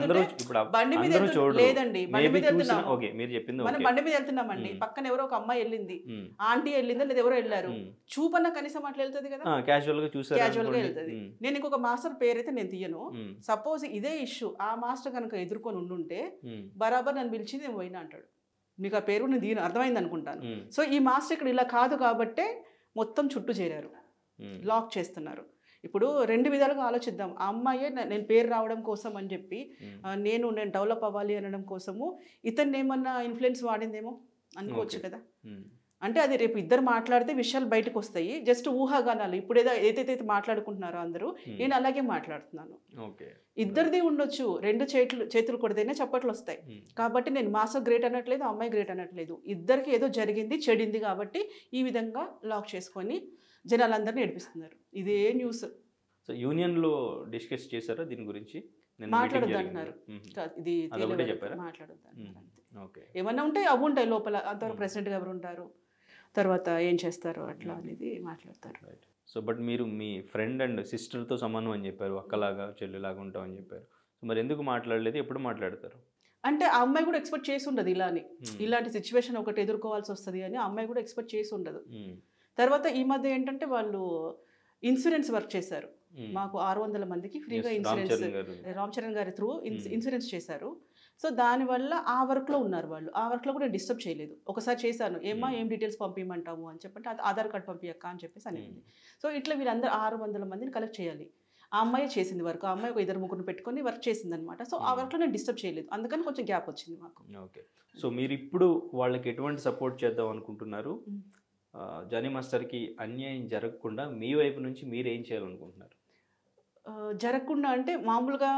లేదండి, బండి మీద మనం బండి మీద వెళ్తున్నామండి, పక్కన ఎవరో ఒక అమ్మాయి వెళ్ళింది, ఆంటీ వెళ్ళిందా లేదా ఎవరో వెళ్ళారు, చూపన్నా కనీసం అట్లా వెళ్తుంది కదా, క్యాజువల్ గా వెళ్తుంది. నేను ఇంకొక మాస్టర్ పేరైతే నేను తీయను. సపోజ్ ఇదే ఇష్యూ ఆ మాస్టర్ కనుక ఎదుర్కొని ఉండుంటే బరాబర్ నన్ను పిలిచింది నేను పోయినా అంటాడు. మీకు ఆ పేరు నేను దీని అర్థమైంది అనుకుంటాను. సో ఈ మాస్టర్ ఇక్కడ ఇలా కాదు కాబట్టే మొత్తం చుట్టూ చేరారు, లాక్ చేస్తున్నారు. ఇప్పుడు 2 విధాలుగా ఆలోచిద్దాం. ఆ అమ్మాయే నేను పేరు రావడం కోసం అని చెప్పి, నేను డెవలప్ అవ్వాలి అనడం కోసము ఇతన్ని ఏమన్నా ఇన్ఫ్లుయెన్స్ వాడిందేమో అనుకోవచ్చు కదా. అంటే అది రేపు ఇద్దరు మాట్లాడితే విషయాలు బయటకు వస్తాయి. జస్ట్ ఊహాగానాలు. ఇప్పుడు ఏదైతే మాట్లాడుకుంటున్నారో అందరూ, నేను అలాగే మాట్లాడుతున్నాను. ఇద్దరిది ఉండొచ్చు, 2 చేతులు కొడితేనే చప్పట్లు వస్తాయి. కాబట్టి నేను మాస్టర్ గ్రేట్ అనట్లేదు, అమ్మాయి గ్రేట్ అనట్లేదు. ఇద్దరికి ఏదో జరిగింది, చెడింది కాబట్టి ఈ విధంగా లాక్ చేసుకొని జనాలందరినీ ఏడిపిస్తున్నారు. ఇదే న్యూస్. సో యూనియన్ లో డిస్కస్ చేశారా దీని గురించి? మాట్లాడొద్దు అంటున్నారు. ఇది మాట్లాడొద్దు. ఏమన్నా ఉంటే అవి ఉంటాయి లోపల. అంతవరకు ప్రెసిడెంట్ ఎవరు ఉంటారు, తర్వాత ఏం చేస్తారు అట్లా అనేది మాట్లాడతారు. సో బట్ మీరు మీ ఫ్రెండ్ అండ్ సిస్టర్తో సమానం అని చెప్పారు, అక్కలాగా చెల్లిలాగా ఉంటామని చెప్పారు. మరి ఎందుకు మాట్లాడలేదు? ఎప్పుడు మాట్లాడతారు? అంటే ఆ అమ్మాయి కూడా ఎక్స్పెక్ట్ చేసి ఉండదు ఇలాంటి సిచ్యువేషన్ ఒకటి ఎదుర్కోవాల్సి వస్తుంది అని. ఆ అమ్మాయి కూడా ఎక్స్పెక్ట్ చేసి ఉండదు. తర్వాత ఈ మధ్య ఏంటంటే వాళ్ళు ఇన్సూరెన్స్ వర్క్ చేశారు. మాకు 600 మందికి ఫ్రీగా ఇన్సూరెన్స్, రామ్ చరణ్ గారి త్రూ ఇన్సూరెన్స్ చేశారు. సో దానివల్ల ఆ వర్క్లో ఉన్నారు వాళ్ళు. ఆ వర్క్లో కూడా డిస్టర్బ్ చేయలేదు. ఒకసారి చేశాను, ఏం డీటెయిల్స్ పంపించమంటాము అని చెప్పంటే ఆధార్ కార్డ్ పంపించక్క అని చెప్పేసి అనేది. సో ఇట్లా వీళ్ళందరూ 600 మందిని కలెక్ట్ చేయాలి. ఆ అమ్మాయి చేసింది వర్క్. ఆ అమ్మాయి ఒక 2-3 పెట్టుకొని వర్క్ చేసింది అనమాట. సో ఆ వర్క్లో నేను డిస్టర్బ్ చేయలేదు, అందుకని కొంచెం గ్యాప్ వచ్చింది మాకు. ఓకే. సో మీరు ఇప్పుడు వాళ్ళకి ఎటువంటి సపోర్ట్ చేద్దాం అనుకుంటున్నారు? జానీ మాస్టర్కి అన్యాయం జరగకుండా మీ వైపు నుంచి మీరు ఏం చేయాలనుకుంటున్నారు? జరగకుండా అంటే మామూలుగా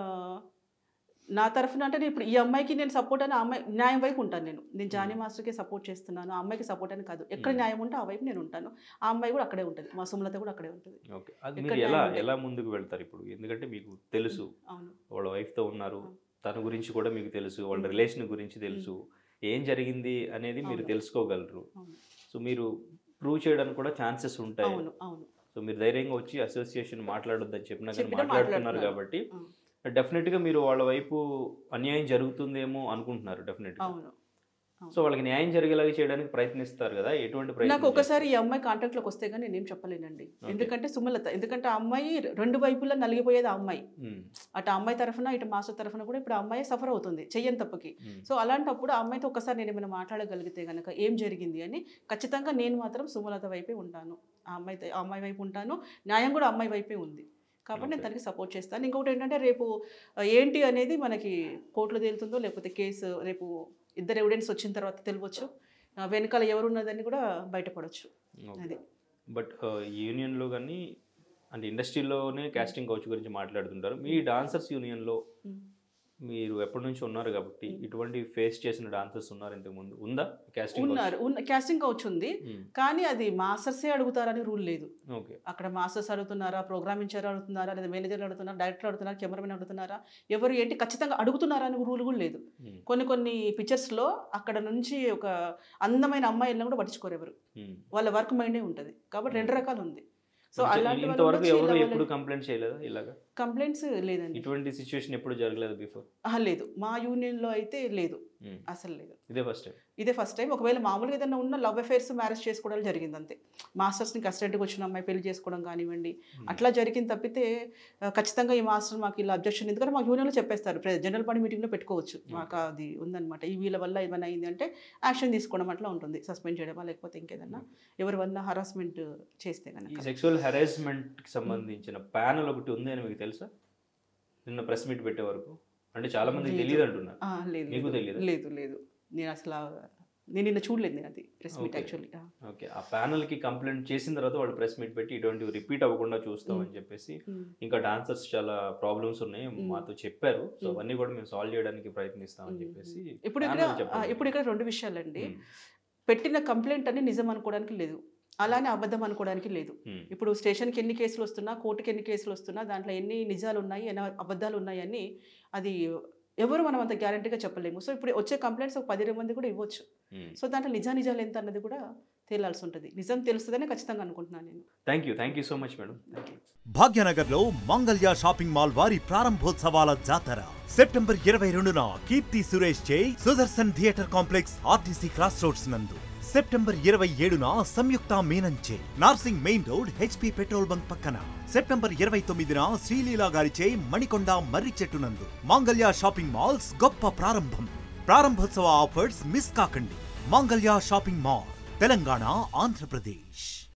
నా తరఫున అంటే ఇప్పుడు ఈ అమ్మాయికి నేను సపోర్ట్ అని, ఆ అమ్మాయి న్యాయం వైపు ఉంటాను. నేను జానీ మాస్టర్కి సపోర్ట్ చేస్తున్నాను, ఆ అమ్మాయికి సపోర్ట్ అని కాదు. ఎక్కడ న్యాయం ఉంటే ఆ వైపు నేను ఉంటాను. ఆ అమ్మాయి కూడా అక్కడే ఉంటుంది, మా సుమలత కూడా అక్కడే ఉంటుంది. ఓకే. అది మీరు ఎలా ముందుకు వెళ్తారు ఇప్పుడు? ఎందుకంటే మీకు తెలుసు వాళ్ళ వైఫ్తో ఉన్నారు, తన గురించి కూడా మీకు తెలుసు, వాళ్ళ రిలేషన్ గురించి తెలుసు, ఏం జరిగింది అనేది మీరు తెలుసుకోగలరు. సో మీరు ప్రూవ్ చేయడానికి కూడా ఛాన్సెస్ ఉంటాయి. సో మీరు ధైర్యంగా వచ్చి అసోసియేషన్ మాట్లాడొద్దని చెప్పినా కానీ మాట్లాడుతున్నారు కాబట్టి డెఫినెట్గా మీరు వాళ్ళ వైపు అన్యాయం జరుగుతుందేమో అనుకుంటున్నారు. డెఫినెట్గా సో వాళ్ళకి న్యాయం జరిగేలాగా చేయడానికి ప్రయత్నిస్తారు కదా, ఎటువంటి నాకు ప్రయత్నం ఒకసారి ఈ అమ్మాయి కాంటాక్ట్లోకి వస్తే కానీ నేనేం చెప్పలేనండి. ఎందుకంటే సుమలత, ఎందుకంటే ఆ అమ్మాయి రెండు వైపులా నలిగిపోయేది ఆ అమ్మాయి. అటు అమ్మాయి తరఫున ఇటు మాస్టర్ తరఫున కూడా ఇప్పుడు ఆ అమ్మాయి సఫర్ అవుతుంది చెయ్యని తప్పుకి. సో అలాంటప్పుడు ఆ అమ్మాయితో ఒక్కసారి నేను ఏమైనా మాట్లాడగలిగితే కనుక ఏం జరిగింది అని ఖచ్చితంగా నేను మాత్రం సుమలత వైపే ఉంటాను, ఆ అమ్మాయి వైపు ఉంటాను. న్యాయం కూడా అమ్మాయి వైపే ఉంది కాబట్టి నేను తనకి సపోర్ట్ చేస్తాను. ఇంకొకటి ఏంటంటే రేపు ఏంటి అనేది మనకి కోర్టులో తేలుతుందో లేకపోతే కేసు రేపు ఇద్దరు ఎవిడెన్స్ వచ్చిన తర్వాత తెలియవచ్చు, వెనకాల ఎవరున్నదని కూడా బయటపడవచ్చు. అది బట్ యూనియన్లో కానీ అంటే ఇండస్ట్రీలోనే కాస్టింగ్ కౌచ్ గురించి మాట్లాడుతుంటారు. మీ డాన్సర్స్ యూనియన్లో మీరు ఎప్పటి నుంచి ఉన్నారు కాబట్టి ఇటువంటి ఫేస్ చేసిన డాన్సర్స్ ఉన్నారు ఇంతకుముందు, ఉందా కాస్టింగ్? ఉన్నారు, కాస్టింగ్ కౌచ్ ఉంది, కానీ అది మాస్టర్సే అడుగుతారని రూల్ లేదు. అక్కడ మాస్టర్స్ అడుగుతున్నారా, ప్రోగ్రామ్ ఇన్ఛార్జ్ అడుగుతున్నారా, లేదా మేనేజర్ అడుగుతున్నారా, డైరెక్టర్ అడుగుతున్నారా, కెమెరామెన్ అడుగుతున్నారా, ఎవరు ఏంటి ఖచ్చితంగా అడుగుతున్నారా అని రూల్ కూడా లేదు. కొన్ని పిక్చర్స్లో అక్కడ నుంచి ఒక అందమైన అమ్మాయిలను కూడా పట్టించుకోరు ఎవరు, వాళ్ళ వర్క్ మైండే ఉంటుంది. కాబట్టి రెండు రకాలు ఉంది. సో అలాంటి ఇంతవరకు ఎవరు ఎప్పుడు కంప్లైంట్ చేయలేదా ఇలాగా? కంప్లైంట్స్ లేదండి, ఇటువంటి సిచ్యువేషన్ ఎప్పుడు జరగలేదు బిఫోర్? లేదు, మా యూనియన్లో అయితే లేదు, అసలు లేదు. ఇదే ఫస్ట్ టైం. ఒకవేళ మామూలుగా ఏదైనా ఉన్న లవ్ అఫైర్స్ మ్యారేజ్ చేసుకోవడం జరిగింది అంతే. మాస్టర్స్ని కస్టడీకి వచ్చిన అమ్మాయి పెళ్లి చేసుకోవడం కానివ్వండి అట్లా జరిగింది తప్పితే ఖచ్చితంగా ఈ మాస్టర్ మాకు ఇలా అబ్జెక్షన్, ఎందుకంటే మాకు యూనియన్లో చెప్పేస్తారు జనరల్ బాడీ మీటింగ్లో పెట్టుకోవచ్చు, మాకు అది ఉందన్నమాట, ఈ వీళ్ళ వల్ల ఏమైనా అయింది అంటే యాక్షన్ తీసుకోవడం అట్లా ఉంటుంది, సస్పెండ్ చేయడమా లేకపోతే ఇంకేదన్నా ఎవరి వల్ల హరాస్మెంట్ చేస్తే కనుక. సెక్సువల్ హెరాస్మెంట్కి సంబంధించిన ప్యానల్ ఒకటి ఉంది అని మీకు తెలుసా? నిన్న ప్రెస్ మీట్ పెట్టే వరకు అంటే చాలా మంది తెలియదు అంటున్నారు. లేదు నేను అసలు నేను నిన్న చూడలేదు నేను అది ప్రెస్ మీట్ యాక్చువల్లీ. ఓకే, ఆ ప్యానల్కి కంప్లైంట్ చేసిన తర్వాత వాళ్ళు ప్రెస్ మీట్ పెట్టి ఇటువంటివి రిపీట్ అవ్వకుండా చూస్తామని చెప్పేసి, ఇంకా డాన్సర్స్ చాలా ప్రాబ్లమ్స్ ఉన్నాయి మాతో చెప్పారు, సో అవన్నీ కూడా మేము సాల్వ్ చేయడానికి ప్రయత్నిస్తామని చెప్పేసి. ఇప్పుడు ఇక్కడ రెండు విషయాలండి, పెట్టిన కంప్లైంట్ అని నిజం అనుకోవడానికి లేదు, అలానే అబద్ధం అనుకోవడానికి లేదు. ఇప్పుడు స్టేషన్కి ఎన్ని కేసులు వస్తున్నా, కోర్టుకి ఎన్ని కేసులు వస్తున్నా, దాంట్లో ఎన్ని నిజాలు ఉన్నాయి ఎన్ని అబద్ధాలు ఉన్నాయని అది ఎవరు మనం అంత గ్యారంటీగా చెప్పలేము. సో ఇప్పుడు వచ్చే కంప్లైంట్స్ ఒక 10 మంది కూడా ఇవ్వచ్చు. సో దాంట్లో నిజాలు ఎంత అన్నది కూడా తేలాల్సి ఉంటుంది. నిజం తెలుస్తుందని ఖచ్చితంగా అనుకుంటున్నాను నేను. Thank you so much madam. భాగ్యనగర్లో మంగళ్య షాపింగ్ మాల్ వారి ప్రారంభోత్సవాల జాతర సెప్టెంబర్ 22న కీర్తి సురేష్ చే Sudarshan theatre complex RTC cross roads నందు, సెప్టెంబర్ 27న సంయుక్త మీనంచే Narsing main road HP petrol bunk పక్కన, సెప్టెంబర్ 29న శ్రీలీలా గారిచే మణికొండ మర్రి చెట్టు నందు మంగళ్య షాపింగ్ మాల్స్ గొప్ప ప్రారంభం. ప్రారంభోత్సవ ఆఫర్స్ మిస్ కాకండి. Mangalya shopping mall, Telangana, Andhra Pradesh.